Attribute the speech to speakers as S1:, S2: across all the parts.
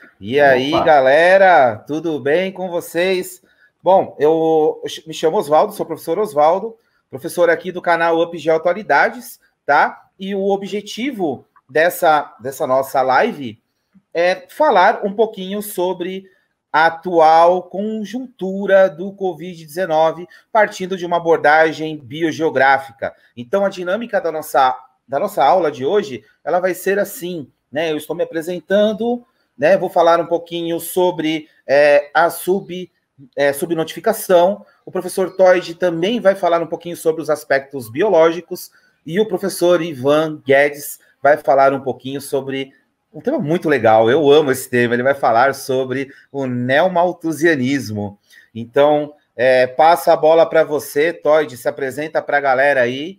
S1: E aí,
S2: Opa.
S1: galera, tudo bem com vocês? Bom, eu me chamo Oswaldo, sou o professor Oswaldo, professor aqui do canal UpGeo Atualidades, tá? E o objetivo dessa nossa live é falar um pouquinho sobre a atual conjuntura do Covid-19, partindo de uma abordagem biogeográfica. Então, a dinâmica da nossa aula de hoje, ela vai ser assim, né? Eu estou me apresentando, né? Vou falar um pouquinho sobre a subnotificação. O professor Toide também vai falar um pouquinho sobre os aspectos biológicos e o professor Ivan Guedes vai falar um pouquinho sobre um tema muito legal. Eu amo esse tema. Ele vai falar sobre o neomalthusianismo. Então, passo a bola para você, Toide. Se apresenta para a galera aí.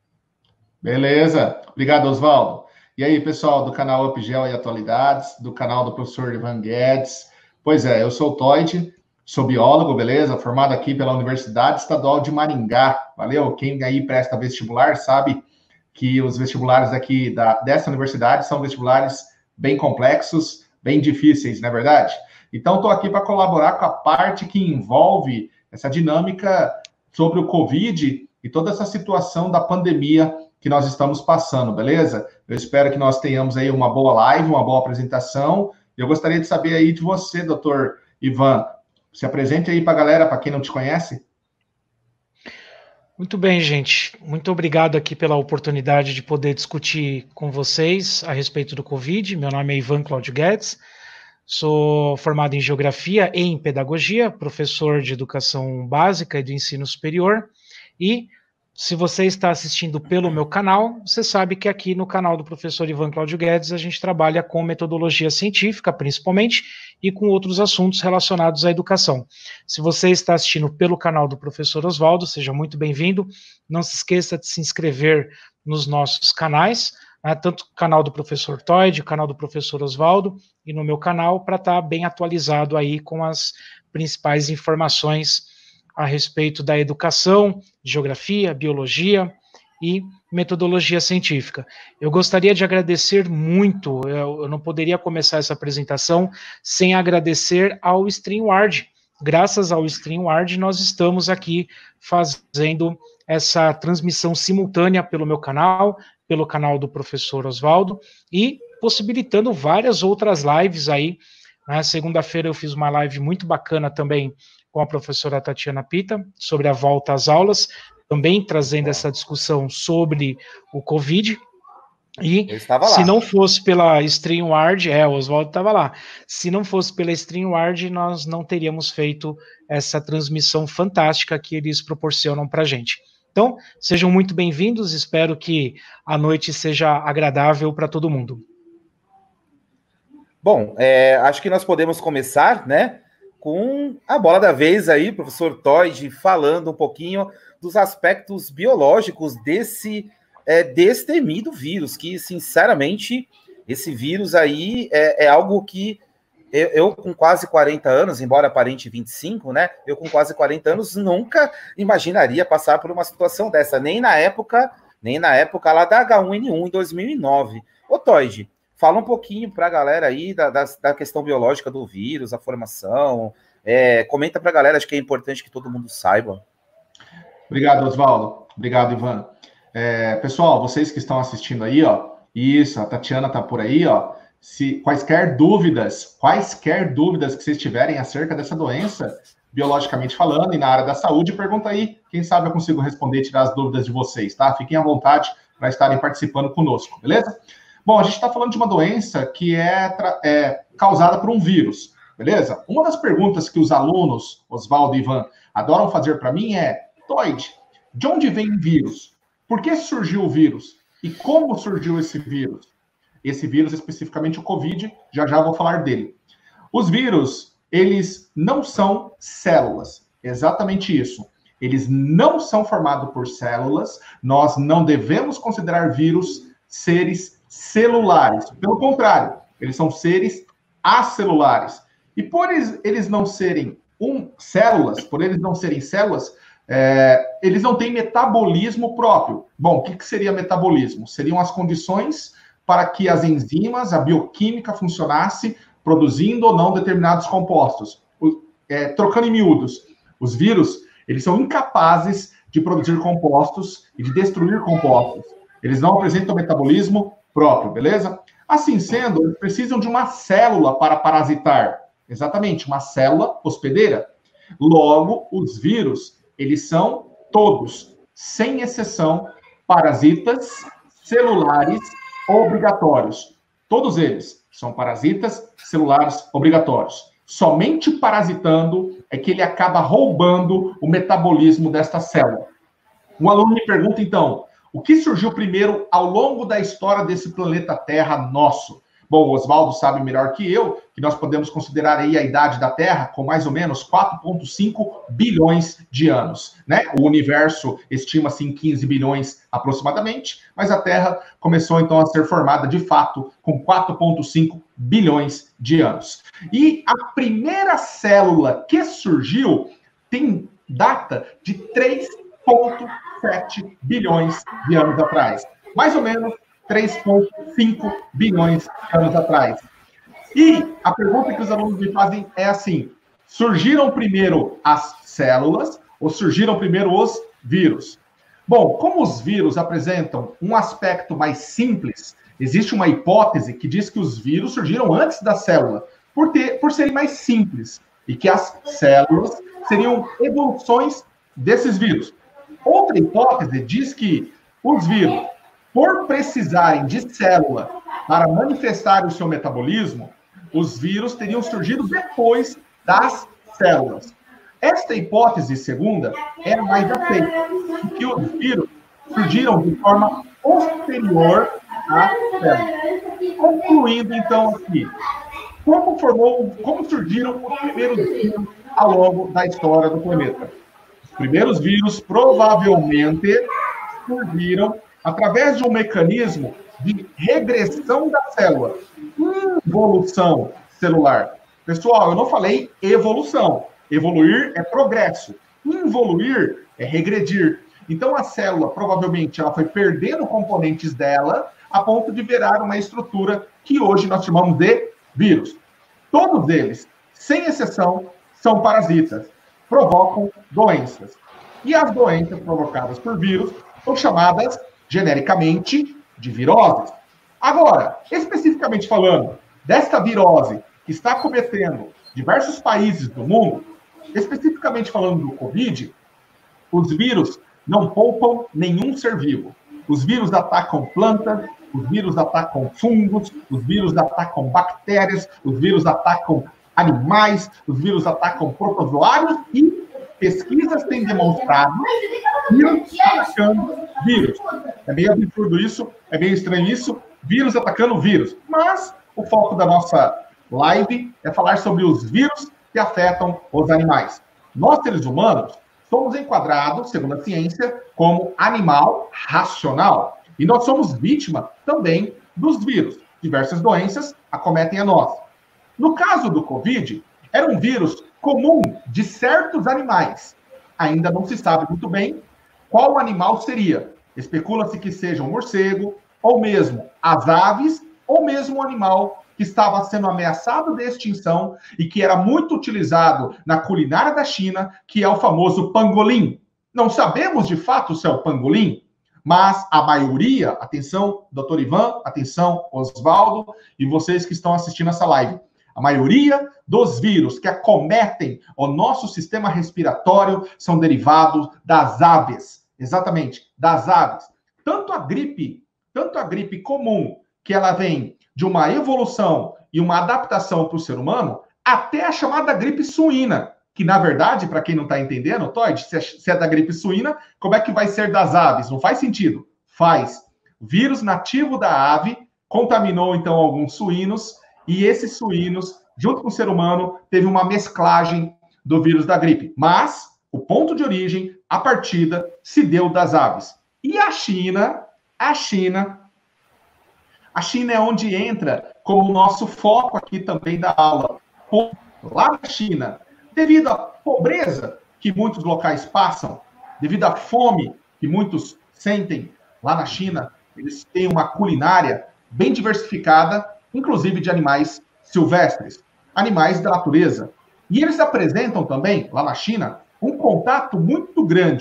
S2: Beleza. Obrigado, Oswaldo. E aí, pessoal do canal UpGeo e Atualidades, do canal do professor Ivan Guedes. Pois é, eu sou o Toide, sou biólogo, beleza? Formado aqui pela Universidade Estadual de Maringá. Valeu? Quem aí presta vestibular sabe que os vestibulares aqui dessa universidade são vestibulares bem complexos, bem difíceis, não é verdade? Então, estou aqui para colaborar com a parte que envolve essa dinâmica sobre o Covid e toda essa situação da pandemia que nós estamos passando, beleza? Eu espero que nós tenhamos aí uma boa live, uma boa apresentação. Eu gostaria de saber aí de você, doutor Ivan. Se apresente aí para a galera, para quem não te conhece.
S3: Muito bem, gente. Muito obrigado aqui pela oportunidade de poder discutir com vocês a respeito do Covid. Meu nome é Ivan Cláudio Guedes, sou formado em Geografia e em Pedagogia, professor de Educação Básica e do Ensino Superior. E, se você está assistindo pelo meu canal, você sabe que aqui no canal do professor Ivan Cláudio Guedes a gente trabalha com metodologia científica, principalmente, e com outros assuntos relacionados à educação. Se você está assistindo pelo canal do professor Oswaldo, seja muito bem-vindo. Não se esqueça de se inscrever nos nossos canais, né, tanto o canal do professor Toide, o canal do professor Oswaldo, e no meu canal, para estar bem atualizado aí com as principais informações a respeito da educação, geografia, biologia e metodologia científica. Eu gostaria de agradecer muito, eu não poderia começar essa apresentação sem agradecer ao StreamYard. Graças ao StreamYard, nós estamos aqui fazendo essa transmissão simultânea pelo meu canal, pelo canal do professor Oswaldo, e possibilitando várias outras lives aí. Na segunda-feira eu fiz uma live muito bacana também com a professora Tatiana Pita, sobre a volta às aulas, também trazendo essa discussão sobre o Covid. E se não fosse pela StreamYard, o Oswaldo estava lá, se não fosse pela StreamYard, nós não teríamos feito essa transmissão fantástica que eles proporcionam para a gente. Então, sejam muito bem-vindos, espero que a noite seja agradável para todo mundo.
S1: Bom, acho que nós podemos começar, né, com a bola da vez aí, professor Toide, falando um pouquinho dos aspectos biológicos desse destemido vírus, que, sinceramente, esse vírus aí é algo que eu com quase 40 anos, embora aparente 25, né, eu com quase 40 anos nunca imaginaria passar por uma situação dessa, nem na época lá da H1N1 em 2009. Ô, Toide, fala um pouquinho para a galera aí da questão biológica do vírus, a formação. Comenta para a galera, acho que é importante que todo mundo saiba.
S2: Obrigado, Oswaldo. Obrigado, Ivan. Pessoal, vocês que estão assistindo aí, ó, isso, a Tatiana tá por aí, ó. Se quaisquer dúvidas que vocês tiverem acerca dessa doença, biologicamente falando, e na área da saúde, pergunta aí. Quem sabe eu consigo responder e tirar as dúvidas de vocês, tá? Fiquem à vontade para estarem participando conosco, beleza? Bom, a gente está falando de uma doença que é causada por um vírus, beleza? Uma das perguntas que os alunos, Oswaldo e Ivan, adoram fazer para mim é: Toide, de onde vem o vírus? Por que surgiu o vírus? E como surgiu esse vírus? Esse vírus, especificamente o Covid, já vou falar dele. Os vírus, eles não são células, exatamente isso. Eles não são formados por células, nós não devemos considerar vírus seres celulares. Pelo contrário, eles são seres acelulares. E por eles não serem células, eles não têm metabolismo próprio. Bom, o que seria metabolismo? Seriam as condições para que as enzimas, a bioquímica funcionasse produzindo ou não determinados compostos. Trocando em miúdos, os vírus, eles são incapazes de produzir compostos e de destruir compostos. Eles não apresentam metabolismo próprio, beleza? Assim sendo, eles precisam de uma célula para parasitar. Exatamente, uma célula hospedeira. Logo, os vírus, eles são todos, sem exceção, parasitas celulares obrigatórios. Todos eles são parasitas celulares obrigatórios. Somente parasitando é que ele acaba roubando o metabolismo desta célula. Um aluno me pergunta, então, o que surgiu primeiro ao longo da história desse planeta Terra nosso? Bom, o Oswaldo sabe melhor que eu que nós podemos considerar aí a idade da Terra com mais ou menos 4,5 bilhões de anos, né? O universo estima-se em 15 bilhões aproximadamente, mas a Terra começou então a ser formada de fato com 4,5 bilhões de anos. E a primeira célula que surgiu tem data de 3,7 bilhões de anos atrás. Mais ou menos 3,5 bilhões de anos atrás. E a pergunta que os alunos me fazem é assim: surgiram primeiro as células ou surgiram primeiro os vírus? Bom, como os vírus apresentam um aspecto mais simples, existe uma hipótese que diz que os vírus surgiram antes da célula, por serem mais simples, e que as células seriam evoluções desses vírus. Outra hipótese diz que os vírus, por precisarem de célula para manifestar o seu metabolismo, os vírus teriam surgido depois das células. Esta hipótese segunda é a mais aceita, que os vírus surgiram de forma posterior às células. Concluindo, então, aqui, como surgiram os primeiros vírus ao longo da história do planeta? Os primeiros vírus provavelmente surgiram através de um mecanismo de regressão da célula, involução celular. Pessoal, eu não falei evolução. Evoluir é progresso. Involuir é regredir. Então, a célula, provavelmente, ela foi perdendo componentes dela a ponto de virar uma estrutura que hoje nós chamamos de vírus. Todos eles, sem exceção, são parasitas. Provocam doenças. E as doenças provocadas por vírus são chamadas genericamente de viroses. Agora, especificamente falando desta virose que está acometendo diversos países do mundo, especificamente falando do Covid, os vírus não poupam nenhum ser vivo. Os vírus atacam plantas, os vírus atacam fungos, os vírus atacam bactérias, os vírus atacam animais, os vírus atacam protozoários e pesquisas têm demonstrado vírus atacando vírus. É meio absurdo isso, é meio estranho isso, vírus atacando vírus. Mas o foco da nossa live é falar sobre os vírus que afetam os animais. Nós, seres humanos, somos enquadrados, segundo a ciência, como animal racional. E nós somos vítima também dos vírus. Diversas doenças acometem a nós. No caso do Covid, era um vírus comum de certos animais. Ainda não se sabe muito bem qual animal seria. Especula-se que seja um morcego, ou mesmo as aves, ou mesmo um animal que estava sendo ameaçado de extinção e que era muito utilizado na culinária da China, que é o famoso pangolim. Não sabemos de fato se é o pangolim, mas a maioria, atenção, doutor Ivan, atenção, Oswaldo, e vocês que estão assistindo essa live, a maioria dos vírus que acometem o nosso sistema respiratório são derivados das aves. Exatamente, das aves. Tanto a gripe comum, que ela vem de uma evolução e uma adaptação para o ser humano, até a chamada gripe suína, que, na verdade, para quem não está entendendo, Todd, se é da gripe suína, como é que vai ser das aves? Não faz sentido. Faz. O vírus nativo da ave contaminou, então, alguns suínos, e esses suínos, junto com o ser humano, teve uma mesclagem do vírus da gripe. Mas o ponto de origem, a partida, se deu das aves. E a China é onde entra como nosso foco aqui também da aula. Lá na China, devido à pobreza que muitos locais passam, devido à fome que muitos sentem, lá na China, eles têm uma culinária bem diversificada, inclusive de animais silvestres, animais da natureza. E eles apresentam também, lá na China, um contato muito grande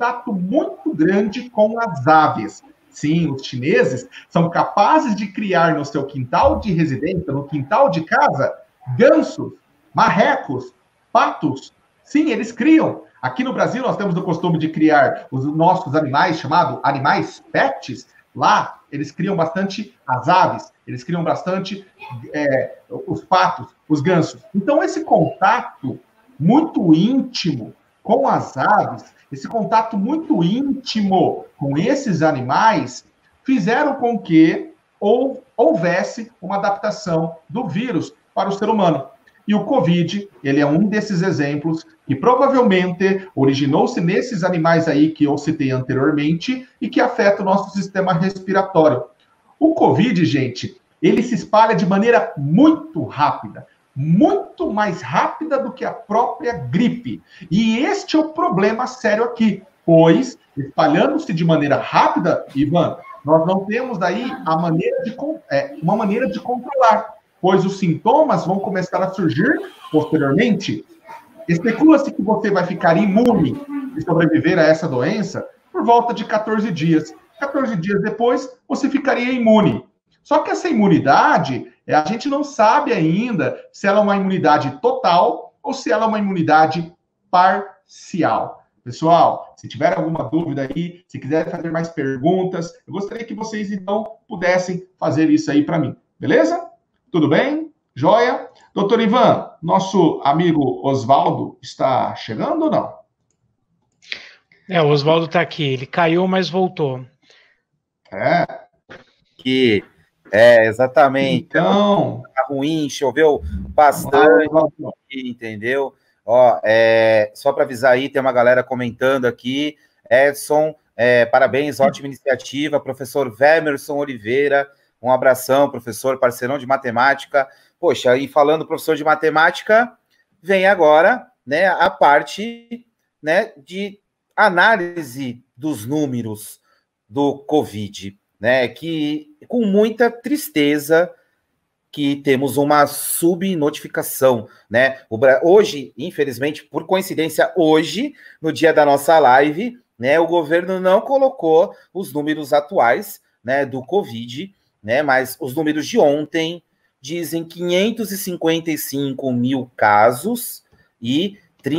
S2: com as aves. Sim, os chineses são capazes de criar no seu quintal de residência, no quintal de casa, gansos, marrecos, patos. Sim, eles criam. Aqui no Brasil, nós temos o costume de criar os nossos animais, chamados animais pets. Lá, eles criam bastante as aves, eles criam bastante os patos, os gansos. Então, esse contato muito íntimo com as aves, esse contato muito íntimo com esses animais, fizeram com que houvesse uma adaptação do vírus para o ser humano. E o Covid, ele é um desses exemplos que provavelmente originou-se nesses animais aí que eu citei anteriormente e que afeta o nosso sistema respiratório. O Covid, gente, ele se espalha de maneira muito rápida, muito mais rápida do que a própria gripe. E este é o problema sério aqui, pois, espalhando-se de maneira rápida, Ivan, nós não temos daí uma maneira de controlar, pois os sintomas vão começar a surgir posteriormente. Especula-se que você vai ficar imune e sobreviver a essa doença por volta de 14 dias. 14 dias depois, você ficaria imune. Só que essa imunidade, a gente não sabe ainda se ela é uma imunidade total ou se ela é uma imunidade parcial. Pessoal, se tiver alguma dúvida aí, se quiser fazer mais perguntas, eu gostaria que vocês, então, pudessem fazer isso aí para mim. Beleza? Tudo bem? Joia? Doutor Ivan, nosso amigo Oswaldo está chegando ou não?
S3: O Oswaldo está aqui. Ele caiu, mas voltou.
S1: Exatamente.
S2: Então...
S1: Tá ruim, choveu bastante, entendeu? Ó, só para avisar aí, tem uma galera comentando aqui. Edson, parabéns, ótima iniciativa. Professor Vemerson Oliveira, um abração, professor, parceirão de matemática. Poxa, e falando professor de matemática, vem agora, né, a parte, né, de análise dos números do Covid, né, que com muita tristeza que temos uma subnotificação, né? Hoje, infelizmente, por coincidência, hoje, no dia da nossa live, né, o governo não colocou os números atuais, né, do Covid, né, mas os números de ontem dizem 555 mil casos e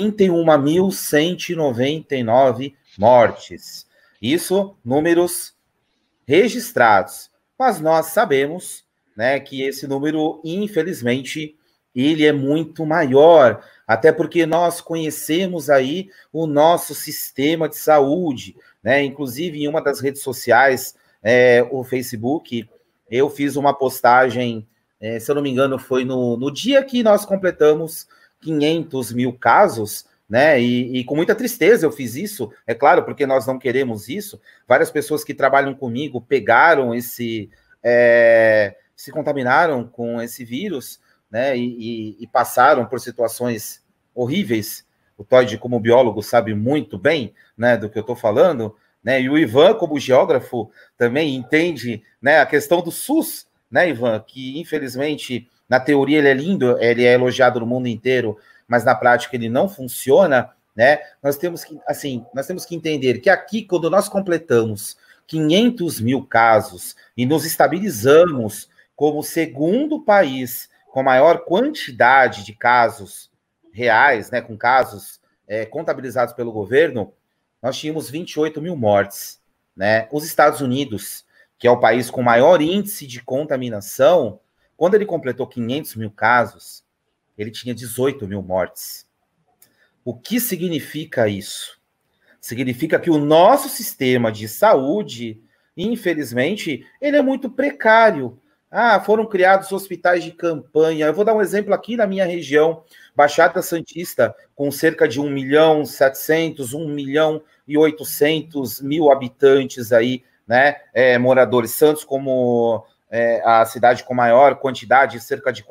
S1: 31.199 mortes. Isso, números registrados. Mas nós sabemos, né, que esse número, infelizmente, ele é muito maior, até porque nós conhecemos aí o nosso sistema de saúde, né? Inclusive, em uma das redes sociais, o Facebook, eu fiz uma postagem, se eu não me engano, foi no dia que nós completamos 500 mil casos, né? E com muita tristeza eu fiz isso, é claro, porque nós não queremos isso. Várias pessoas que trabalham comigo pegaram se contaminaram com esse vírus, né, e passaram por situações horríveis. O Todd, como biólogo, sabe muito bem, né, do que eu estou falando, né, e o Ivan, como geógrafo, também entende, né, a questão do SUS, né, Ivan, que infelizmente, na teoria ele é lindo, ele é elogiado no mundo inteiro, mas na prática ele não funciona, né. Nós temos que entender que aqui, quando nós completamos 500 mil casos e nos estabilizamos como o segundo país com maior quantidade de casos reais, né, com casos contabilizados pelo governo, nós tínhamos 28 mil mortes, né? Os Estados Unidos, que é o país com maior índice de contaminação, quando ele completou 500 mil casos, ele tinha 18 mil mortes. O que significa isso? Significa que o nosso sistema de saúde, infelizmente, ele é muito precário. Foram criados hospitais de campanha. Eu vou dar um exemplo aqui na minha região, Baixada Santista, com cerca de 1.700.000, 1.800.000 habitantes aí, né, moradores. Santos, como a cidade com maior quantidade, cerca de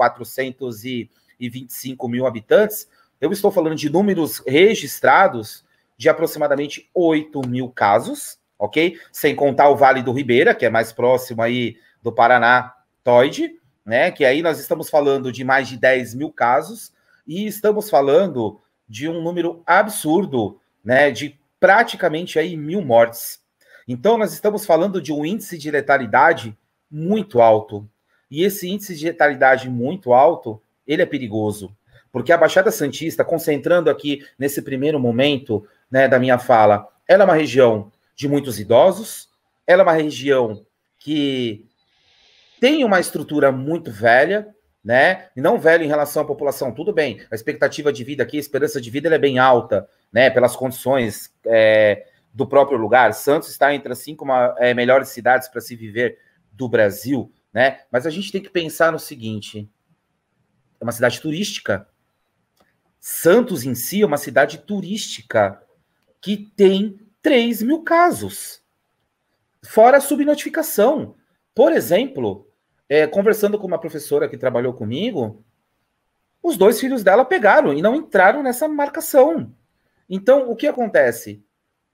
S1: 425 mil habitantes. Eu estou falando de números registrados de aproximadamente 8 mil casos, ok? Sem contar o Vale do Ribeira, que é mais próximo aí do Paraná, Toide, né? Que aí nós estamos falando de mais de 10 mil casos e estamos falando de um número absurdo, né? De praticamente aí 1.000 mortes. Então, nós estamos falando de um índice de letalidade muito alto. E esse índice de letalidade muito alto, ele é perigoso. Porque a Baixada Santista, concentrando aqui nesse primeiro momento, né, da minha fala, ela é uma região de muitos idosos, ela é uma região que tem uma estrutura muito velha, né? E não velha em relação à população, tudo bem. A expectativa de vida aqui, a esperança de vida, ela é bem alta, né? Pelas condições do próprio lugar. Santos está entre as 5 melhores cidades para se viver do Brasil, né? Mas a gente tem que pensar no seguinte: é uma cidade turística. Santos em si é uma cidade turística que tem 3 mil casos, fora a subnotificação. Por exemplo, conversando com uma professora que trabalhou comigo, os 2 filhos dela pegaram e não entraram nessa marcação. Então, o que acontece?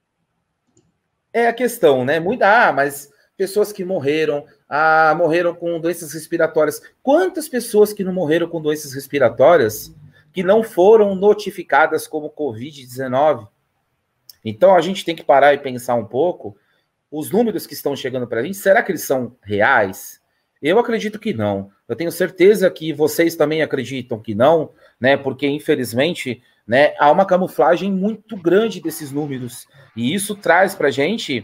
S1: É a questão, né? Mas pessoas que morreram, morreram com doenças respiratórias. Quantas pessoas que não morreram com doenças respiratórias que não foram notificadas como Covid-19? Então, a gente tem que parar e pensar um pouco. Os números que estão chegando para a gente, será que eles são reais? Eu acredito que não. Eu tenho certeza que vocês também acreditam que não, né? Porque, infelizmente, né, há uma camuflagem muito grande desses números. E isso traz para a gente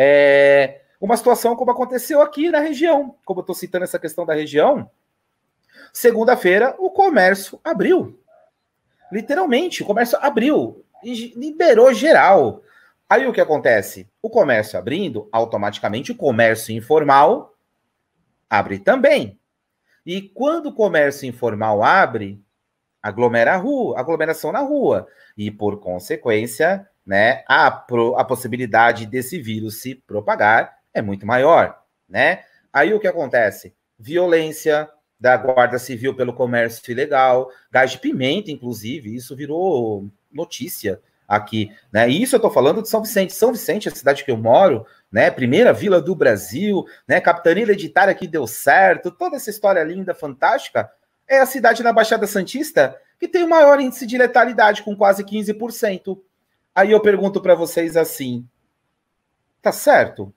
S1: uma situação como aconteceu aqui na região. Como eu estou citando essa questão da região, segunda-feira o comércio abriu. Literalmente, o comércio abriu e liberou geral. Aí o que acontece? O comércio abrindo, automaticamente o comércio informal abre também. E quando o comércio informal abre, aglomeração na rua. E, por consequência, né, a possibilidade desse vírus se propagar é muito maior, né? Aí o que acontece? Violência da Guarda Civil pelo comércio ilegal, gás de pimenta, inclusive, isso virou notícia aqui, né? E isso eu tô falando de São Vicente. São Vicente, a cidade que eu moro, né? Primeira vila do Brasil, né? Capitania hereditária que deu certo, toda essa história linda, fantástica, é a cidade na Baixada Santista que tem o maior índice de letalidade, com quase 15%. Aí eu pergunto para vocês assim, tá certo?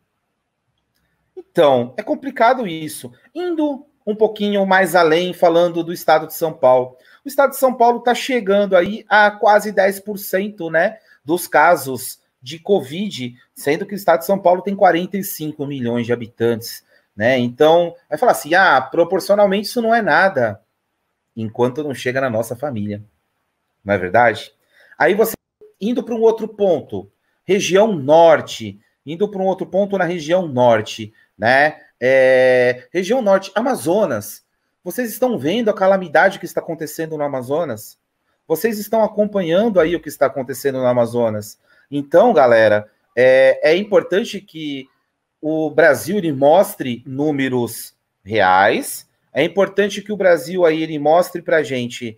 S1: Então, é complicado isso. Indo um pouquinho mais além, falando do estado de São Paulo. O estado de São Paulo está chegando aí a quase 10%, né, dos casos de Covid, sendo que o estado de São Paulo tem 45 milhões de habitantes, né? Então, vai falar assim, proporcionalmente isso não é nada, enquanto não chega na nossa família. Não é verdade? Aí você, indo para um outro ponto, região norte, indo para um outro ponto na região norte, né? Região norte, Amazonas. Vocês estão vendo a calamidade que está acontecendo no Amazonas? Vocês estão acompanhando aí o que está acontecendo no Amazonas? Então, galera, é importante que o Brasil ele mostre números reais. É importante que o Brasil aí ele mostre para a gente,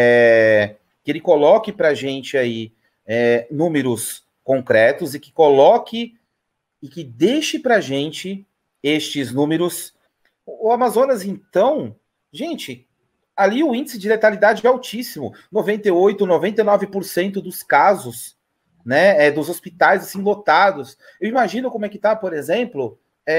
S1: que ele coloque para a gente aí números concretos e que coloque e que deixe para a gente estes números. O Amazonas, então, gente, ali o índice de letalidade é altíssimo, 98%, 99% dos casos, né, dos hospitais assim lotados. Eu imagino como é que tá, por exemplo,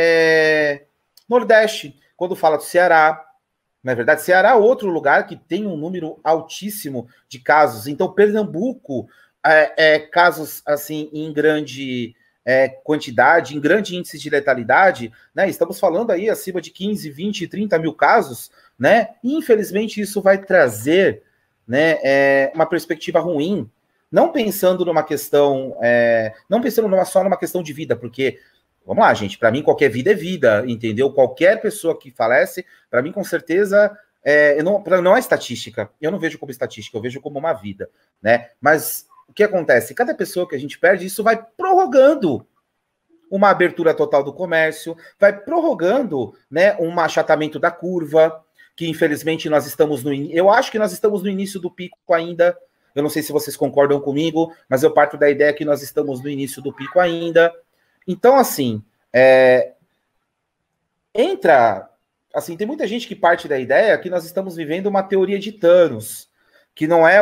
S1: Nordeste, quando fala do Ceará. Na verdade, Ceará é outro lugar que tem um número altíssimo de casos. Então, Pernambuco, casos assim em grande quantidade, em grande índice de letalidade, né? Estamos falando aí acima de 15, 20, 30 mil casos, né? E, infelizmente, isso vai trazer, né, uma perspectiva ruim, não pensando numa questão, não pensando só numa questão de vida, porque, vamos lá, gente, para mim qualquer vida é vida, entendeu? Qualquer pessoa que falece, para mim, com certeza, não é estatística, eu não vejo como estatística, eu vejo como uma vida, né? Mas o que acontece? Cada pessoa que a gente perde, isso vai prorrogando uma abertura total do comércio, vai prorrogando, né, um achatamento da curva, que infelizmente nós estamos eu acho que nós estamos no início do pico ainda. Eu não sei se vocês concordam comigo, mas eu parto da ideia que nós estamos no início do pico ainda. Então, assim, entra assim, tem muita gente que parte da ideia que nós estamos vivendo uma teoria de Thanos, que não é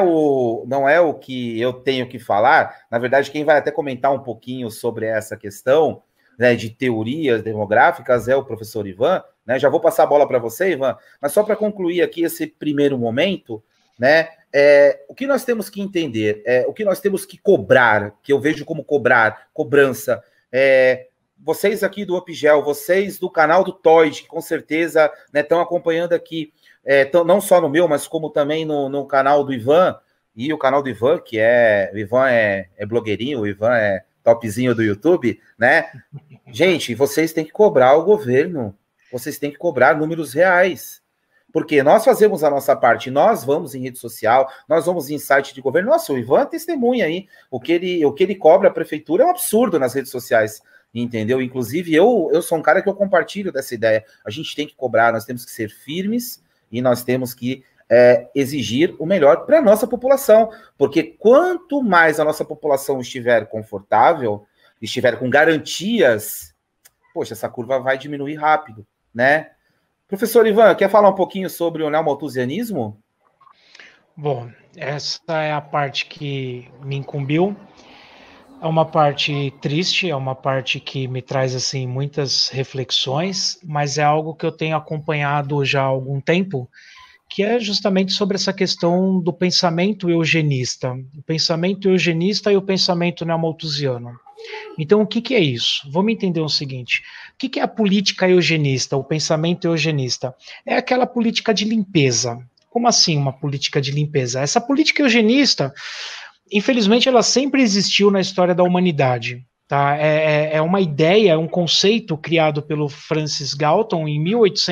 S1: o que eu tenho que falar. Na verdade, quem vai até comentar um pouquinho sobre essa questão, né, de teorias demográficas é o professor Ivan, né? Já vou passar a bola para você, Ivan, mas só para concluir aqui esse primeiro momento, né? O que nós temos que entender, o que nós temos que cobrar, que eu vejo como cobrança, vocês aqui do Upgel, vocês do canal do Toyd, que com certeza estão acompanhando aqui, não só no meu, mas como também no canal do Ivan, e o canal do Ivan, que o Ivan é blogueirinho, o Ivan é topzinho do YouTube, né? Gente, vocês têm que cobrar o governo, vocês têm que cobrar números reais, porque nós fazemos a nossa parte, nós vamos em rede social, nós vamos em site de governo. Nossa, o Ivan testemunha aí, o que ele cobra a prefeitura é um absurdo nas redes sociais, entendeu? Inclusive, eu sou um cara que eu compartilho dessa ideia. A gente tem que cobrar, nós temos que ser firmes e nós temos que exigir o melhor para a nossa população, porque quanto mais a nossa população estiver confortável, estiver com garantias, poxa, essa curva vai diminuir rápido, né? Professor Ivan, quer falar um pouquinho sobre o neomalthusianismo?
S3: Bom, essa é a parte que me incumbiu. É uma parte triste, é uma parte que me traz assim muitas reflexões, mas é algo que eu tenho acompanhado já há algum tempo, que é justamente sobre essa questão do pensamento eugenista, o pensamento eugenista e o pensamento neomalthusiano. Então, o que é isso? Vamos entender o seguinte: o que é a política eugenista, o pensamento eugenista? É aquela política de limpeza. Como assim uma política de limpeza? Essa política eugenista, infelizmente, ela sempre existiu na história da humanidade. Tá? É uma ideia, é um conceito criado pelo Francis Galton em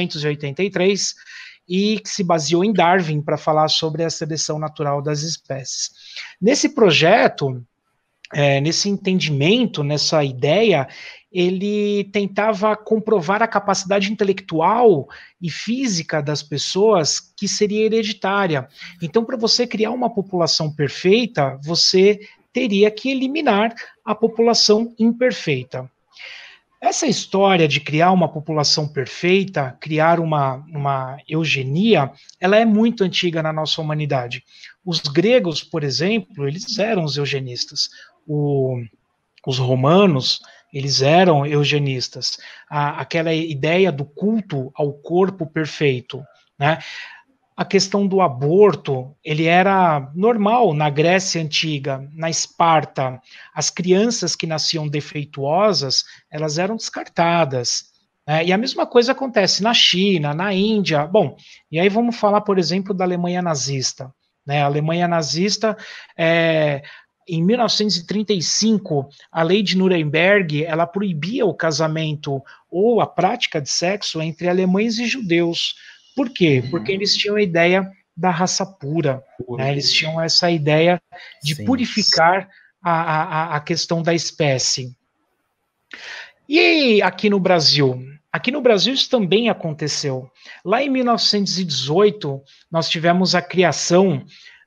S3: 1883 e que se baseou em Darwin para falar sobre a seleção natural das espécies. Nesse projeto, nesse entendimento, nessa ideia, ele tentava comprovar a capacidade intelectual e física das pessoas que seria hereditária. Então, para você criar uma população perfeita, você teria que eliminar a população imperfeita. Essa história de criar uma população perfeita, criar uma eugenia, ela é muito antiga na nossa humanidade. Os gregos, por exemplo, eles eram os eugenistas. Os romanos, eles eram eugenistas. Aquela ideia do culto ao corpo perfeito, né? A questão do aborto, ele era normal na Grécia Antiga, na Esparta. As crianças que nasciam defeituosas, elas eram descartadas. E a mesma coisa acontece na China, na Índia. Bom, e aí vamos falar, por exemplo, da Alemanha nazista. A Alemanha nazista, em 1935, a lei de Nuremberg, ela proibia o casamento ou a prática de sexo entre alemães e judeus. Por quê? Porque eles tinham a ideia da raça pura, né? Eles tinham essa ideia de purificar a questão da espécie. E aqui no Brasil? Aqui no Brasil isso também aconteceu. Lá em 1918, nós tivemos a criação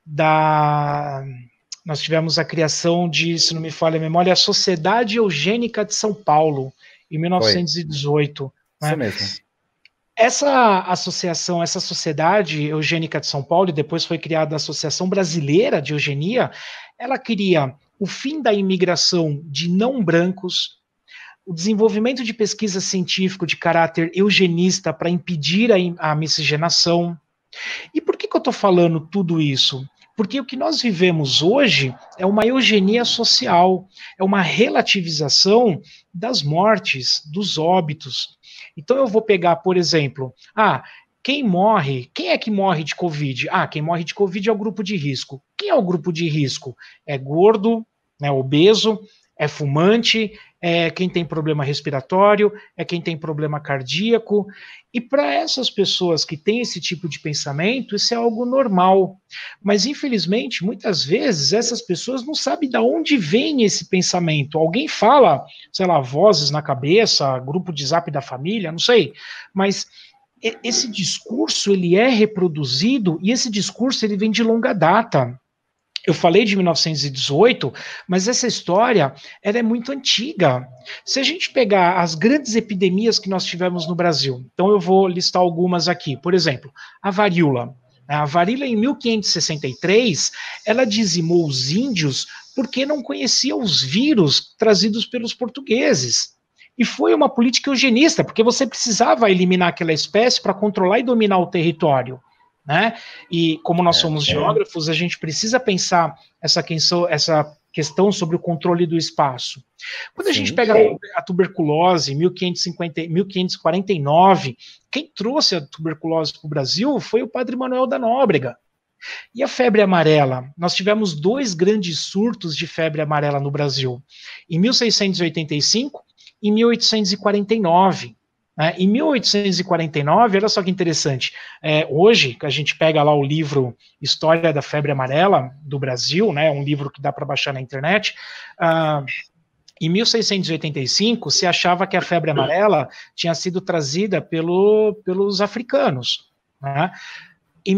S3: de, se não me falha a memória, a Sociedade Eugênica de São Paulo, em 1918.
S1: Isso mesmo.
S3: Essa associação, essa Sociedade Eugênica de São Paulo, e depois foi criada a Associação Brasileira de Eugenia, ela queria o fim da imigração de não brancos, o desenvolvimento de pesquisa científica de caráter eugenista para impedir a miscigenação. E por que eu estou falando tudo isso? Porque o que nós vivemos hoje é uma eugenia social, é uma relativização das mortes, dos óbitos. Então eu vou pegar, por exemplo, quem é que morre de Covid? Quem morre de Covid é o grupo de risco. Quem é o grupo de risco? É gordo, né, obeso, é fumante, é quem tem problema respiratório, é quem tem problema cardíaco. E para essas pessoas que têm esse tipo de pensamento, isso é algo normal. Mas, infelizmente, muitas vezes, essas pessoas não sabem de onde vem esse pensamento. Alguém fala, sei lá, vozes na cabeça, grupo de zap da família, não sei. Mas esse discurso, ele é reproduzido, e esse discurso, ele vem de longa data. Eu falei de 1918, mas essa história ela é muito antiga. Se a gente pegar as grandes epidemias que nós tivemos no Brasil, então eu vou listar algumas aqui. Por exemplo, a varíola. A varíola, em 1563, ela dizimou os índios porque não conhecia os vírus trazidos pelos portugueses. E foi uma política eugenista, porque você precisava eliminar aquela espécie para controlar e dominar o território. Né? E como nós somos geógrafos, a gente precisa pensar essa questão sobre o controle do espaço. Quando a gente pega a tuberculose, 1549, quem trouxe a tuberculose para o Brasil foi o Padre Manuel da Nóbrega. E a febre amarela? Nós tivemos 2 grandes surtos de febre amarela no Brasil, em 1685 e 1849. Em 1849, olha só que interessante, hoje, a gente pega lá o livro História da Febre Amarela do Brasil, né, um livro que dá para baixar na internet, em 1685 se achava que a febre amarela tinha sido trazida pelos africanos. Né? Em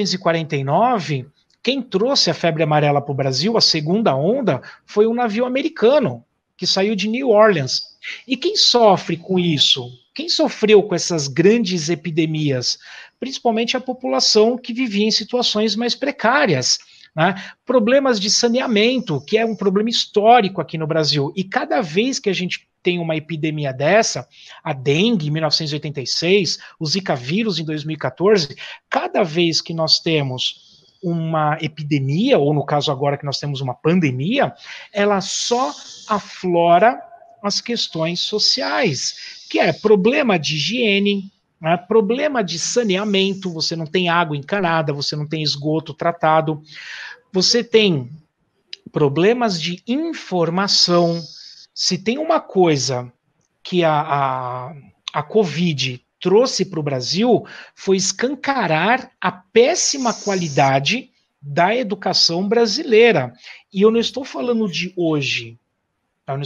S3: 1849, quem trouxe a febre amarela para o Brasil, a segunda onda, foi um navio americano, que saiu de New Orleans. E quem sofre com isso? Quem sofreu com essas grandes epidemias? Principalmente a população que vivia em situações mais precárias. Né? Problemas de saneamento, que é um problema histórico aqui no Brasil. E cada vez que a gente tem uma epidemia dessa, a dengue em 1986, o Zika vírus em 2014, cada vez que nós temos uma epidemia, ou no caso agora que nós temos uma pandemia, ela só aflora as questões sociais, que é problema de higiene, né, problema de saneamento, você não tem água encanada, você não tem esgoto tratado, você tem problemas de informação. Se tem uma coisa que a Covid trouxe para o Brasil, foi escancarar a péssima qualidade da educação brasileira. E eu não estou falando de hoje, eu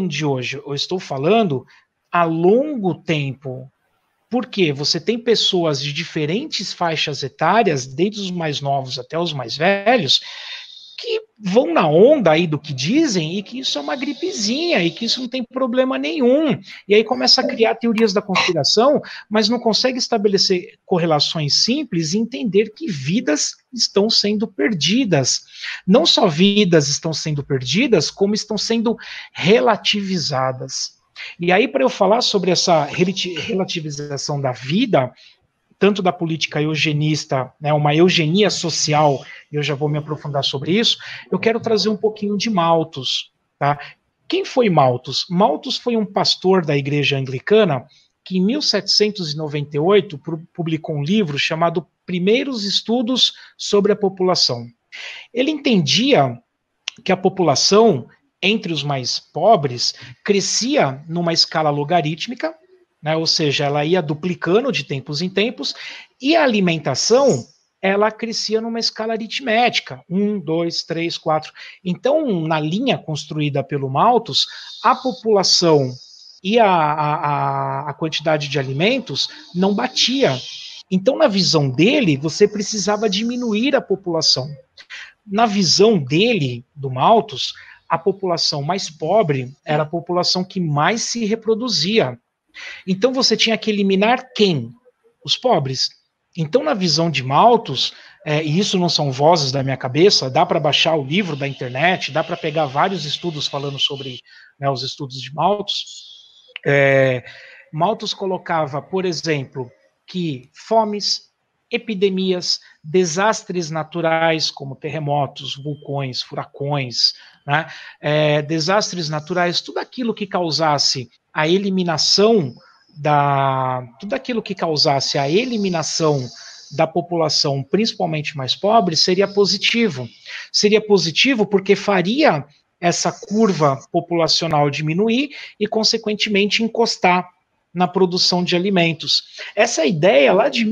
S3: estou falando a longo tempo. Porque você tem pessoas de diferentes faixas etárias, desde os mais novos até os mais velhos, que vão na onda aí do que dizem e que isso é uma gripezinha e que isso não tem problema nenhum. E aí começa a criar teorias da conspiração, mas não consegue estabelecer correlações simples e entender que vidas estão sendo perdidas. Não só vidas estão sendo perdidas, como estão sendo relativizadas. E aí, para eu falar sobre essa relativização da vida, tanto da política eugenista, né, uma eugenia social, eu já vou me aprofundar sobre isso, eu quero trazer um pouquinho de Malthus. Tá? Quem foi Malthus? Malthus foi um pastor da igreja anglicana que em 1798 publicou um livro chamado Primeiros Estudos sobre a População. Ele entendia que a população, entre os mais pobres, crescia numa escala logarítmica, né, ou seja, ela ia duplicando de tempos em tempos, e a alimentação, ela crescia numa escala aritmética, 1, 2, 3, 4. Então, na linha construída pelo Malthus, a população e a quantidade de alimentos não batia. Então, na visão dele, você precisava diminuir a população. Na visão dele, do Malthus, a população mais pobre era a população que mais se reproduzia. Então você tinha que eliminar quem? Os pobres. Então, na visão de Malthus, e isso não são vozes da minha cabeça, dá para baixar o livro da internet, dá para pegar vários estudos falando sobre, né, os estudos de Malthus. Malthus colocava, por exemplo, que fomes, epidemias, desastres naturais, como terremotos, vulcões, furacões, né, desastres naturais, tudo aquilo que causasse a eliminação da população, principalmente mais pobre, seria positivo. Seria positivo porque faria essa curva populacional diminuir e, consequentemente, encostar na produção de alimentos. Essa ideia lá de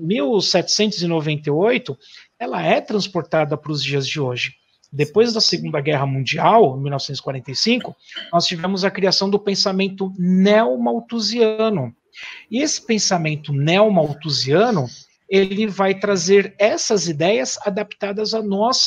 S3: 1798, ela é transportada para os dias de hoje. Depois da Segunda Guerra Mundial, em 1945, nós tivemos a criação do pensamento neo-malthusiano. E esse pensamento neo-malthusiano, ele vai trazer essas ideias adaptadas à nossa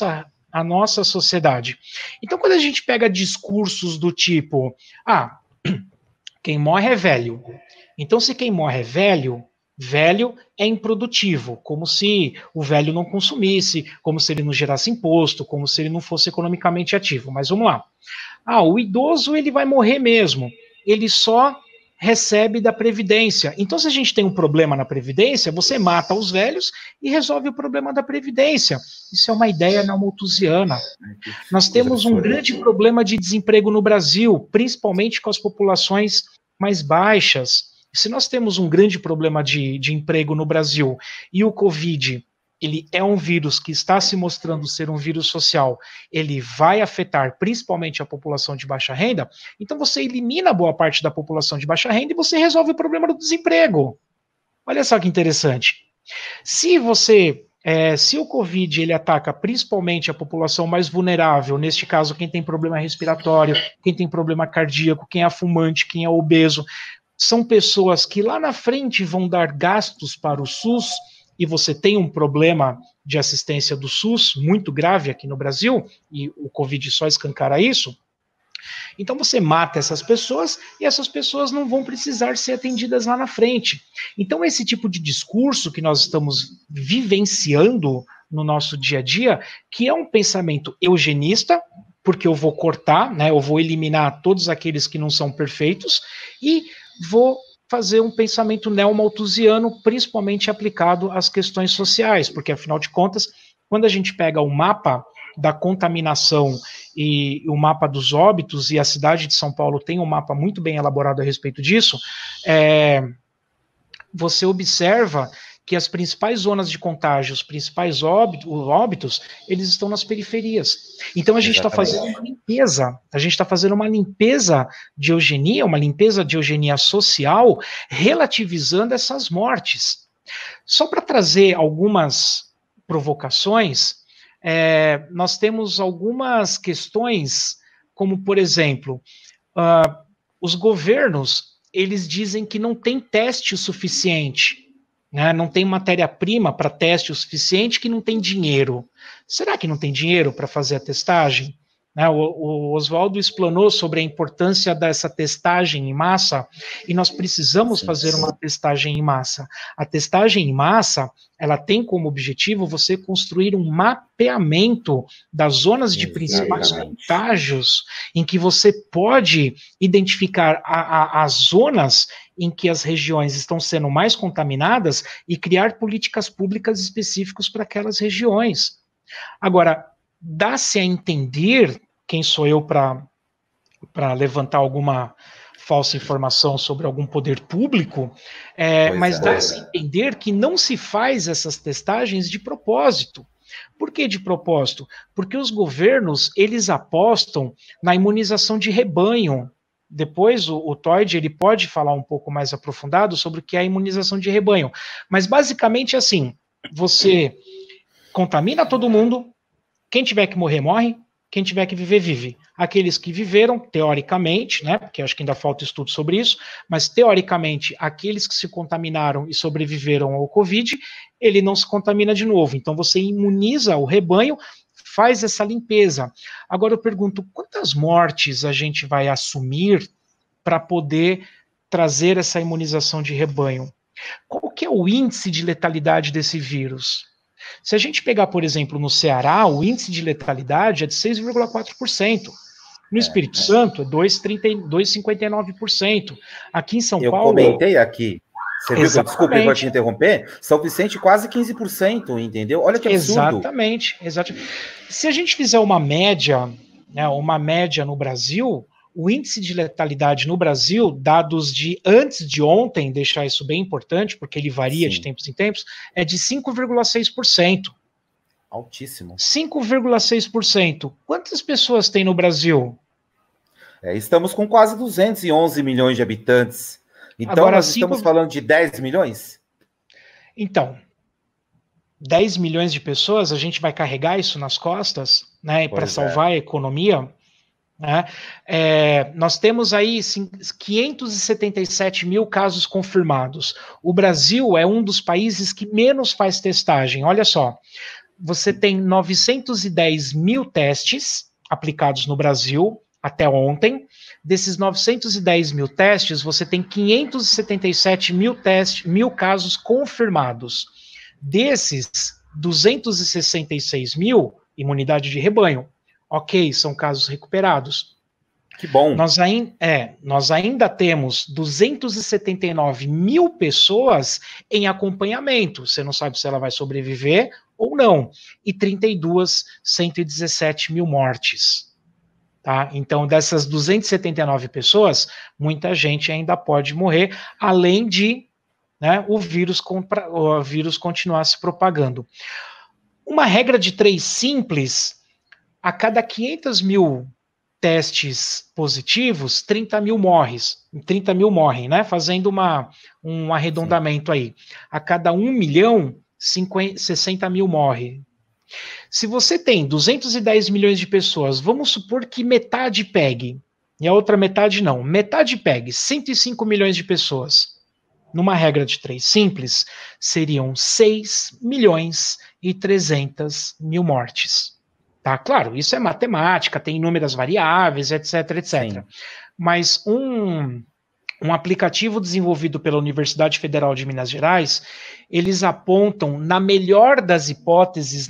S3: a nossa sociedade. Então, quando a gente pega discursos do tipo, quem morre é velho. Então, se quem morre é velho, velho é improdutivo, como se o velho não consumisse, como se ele não gerasse imposto, como se ele não fosse economicamente ativo. Mas vamos lá. O idoso ele vai morrer mesmo. Ele só recebe da Previdência. Então, se a gente tem um problema na Previdência, você mata os velhos e resolve o problema da Previdência. Isso é uma ideia malthusiana. Nós temos um grande problema de desemprego no Brasil, principalmente com as populações mais baixas. Se nós temos um grande problema de emprego no Brasil e o Covid, ele é um vírus que está se mostrando ser um vírus social, ele vai afetar principalmente a população de baixa renda, então você elimina boa parte da população de baixa renda e você resolve o problema do desemprego. Olha só que interessante. Se o Covid ele ataca principalmente a população mais vulnerável, neste caso quem tem problema respiratório, quem tem problema cardíaco, quem é fumante, quem é obeso, são pessoas que lá na frente vão dar gastos para o SUS, e você tem um problema de assistência do SUS muito grave aqui no Brasil, e o Covid só escancara isso, então você mata essas pessoas e essas pessoas não vão precisar ser atendidas lá na frente. Então esse tipo de discurso que nós estamos vivenciando no nosso dia a dia, que é um pensamento eugenista, porque eu vou cortar, né, eu vou eliminar todos aqueles que não são perfeitos e vou fazer um pensamento neomalthusiano, principalmente aplicado às questões sociais, porque, afinal de contas, quando a gente pega o mapa da contaminação e o mapa dos óbitos, e a cidade de São Paulo tem um mapa muito bem elaborado a respeito disso, você observa que as principais zonas de contágio, os principais óbitos, eles estão nas periferias. Então a gente está fazendo uma limpeza, de eugenia, uma limpeza de eugenia social, relativizando essas mortes. Só para trazer algumas provocações, nós temos algumas questões, como por exemplo, os governos, eles dizem que não tem teste o suficiente, né, não tem matéria-prima para teste o suficiente, que não tem dinheiro. Será que não tem dinheiro para fazer a testagem? Né, o Oswaldo explanou sobre a importância dessa testagem em massa, e nós precisamos fazer uma testagem em massa. A testagem em massa, ela tem como objetivo você construir um mapeamento das zonas de principais contágios, em que você pode identificar as zonas em que as regiões estão sendo mais contaminadas e criar políticas públicas específicas para aquelas regiões. Agora, dá-se a entender, quem sou eu para levantar alguma falsa informação sobre algum poder público, mas dá-se a entender que não se faz essas testagens de propósito. Por que de propósito? Porque os governos, eles apostam na imunização de rebanho. Depois o Toyd ele pode falar um pouco mais aprofundado sobre o que é a imunização de rebanho. Mas basicamente assim, você contamina todo mundo, quem tiver que morrer, morre, quem tiver que viver, vive. Aqueles que viveram, teoricamente, né, porque acho que ainda falta estudo sobre isso, mas teoricamente, aqueles que se contaminaram e sobreviveram ao Covid, ele não se contamina de novo. Então você imuniza o rebanho, faz essa limpeza. Agora eu pergunto, quantas mortes a gente vai assumir para poder trazer essa imunização de rebanho? Qual que é o índice de letalidade desse vírus? Se a gente pegar, por exemplo, no Ceará, o índice de letalidade é de 6,4%. No Espírito Santo, é 2,59%. Aqui em São Paulo...
S1: Eu comentei aqui. Você viu que, desculpa, eu vou te interromper, São Vicente quase 15%, entendeu? Olha que absurdo.
S3: Exatamente. Se a gente fizer uma média, né, no Brasil, o índice de letalidade no Brasil, dados de antes de ontem, deixar isso bem importante, porque ele varia de tempos em tempos, é de 5,6%.
S1: Altíssimo.
S3: 5,6%. Quantas pessoas tem no Brasil?
S1: Estamos com quase 211 milhões de habitantes. Então, agora, nós estamos falando de 10 milhões?
S3: Então, 10 milhões de pessoas, a gente vai carregar isso nas costas, né, para salvar a economia, né? Nós temos aí 577 mil casos confirmados. O Brasil é um dos países que menos faz testagem. Olha só, você tem 910 mil testes aplicados no Brasil até ontem. Desses 910 mil testes, você tem 577 mil casos confirmados. Desses, 266 mil, imunidade de rebanho. Ok, são casos recuperados.
S1: Que bom.
S3: Nós ainda temos 279 mil pessoas em acompanhamento. Você não sabe se ela vai sobreviver ou não. E 117 mil mortes. Tá? Então, dessas 279 pessoas, muita gente ainda pode morrer, além de, né, o vírus continuar se propagando. Uma regra de 3 simples, a cada 500 mil testes positivos, 30 mil morrem, né? Fazendo um arredondamento aí. A cada 1 milhão, 60 mil morrem. Se você tem 210 milhões de pessoas, vamos supor que metade pegue, e a outra metade não. Metade pegue, 105 milhões de pessoas. Numa regra de 3 simples, seriam 6 milhões e 300 mil mortes. Tá? Claro, isso é matemática, tem inúmeras variáveis, etc, etc. Sim. Mas um aplicativo desenvolvido pela Universidade Federal de Minas Gerais, eles apontam, na melhor das hipóteses,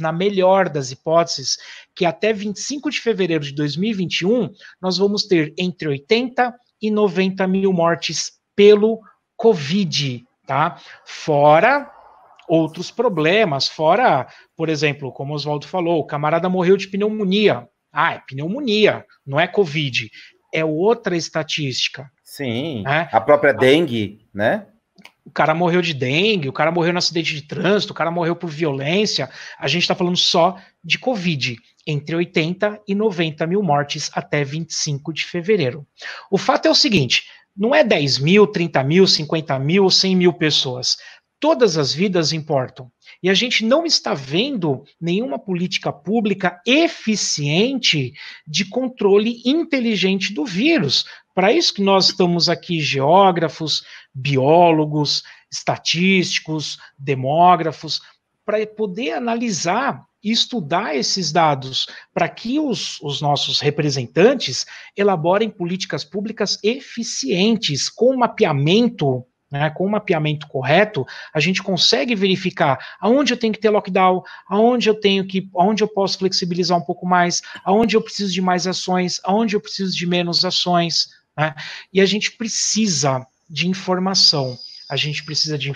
S3: que até 25 de fevereiro de 2021, nós vamos ter entre 80 e 90 mil mortes pelo Covid, tá? Fora outros problemas, fora, por exemplo, como o Oswaldo falou, o camarada morreu de pneumonia. Ah, é pneumonia, não é Covid. É outra estatística.
S1: Sim, né? A própria dengue, né?
S3: O cara morreu de dengue, o cara morreu no acidente de trânsito, o cara morreu por violência. A gente está falando só de Covid. Entre 80 e 90 mil mortes até 25 de fevereiro. O fato é o seguinte, não é 10 mil, 30 mil, 50 mil, 100 mil pessoas. Todas as vidas importam. E a gente não está vendo nenhuma política pública eficiente de controle inteligente do vírus. Para isso que nós estamos aqui, geógrafos, biólogos, estatísticos, demógrafos, para poder analisar e estudar esses dados, para que os nossos representantes elaborem políticas públicas eficientes, com mapeamento, né, com o mapeamento correto, a gente consegue verificar aonde eu tenho que ter lockdown, aonde eu posso flexibilizar um pouco mais, aonde eu preciso de mais ações, aonde eu preciso de menos ações, né? E a gente precisa de informação. A gente precisa de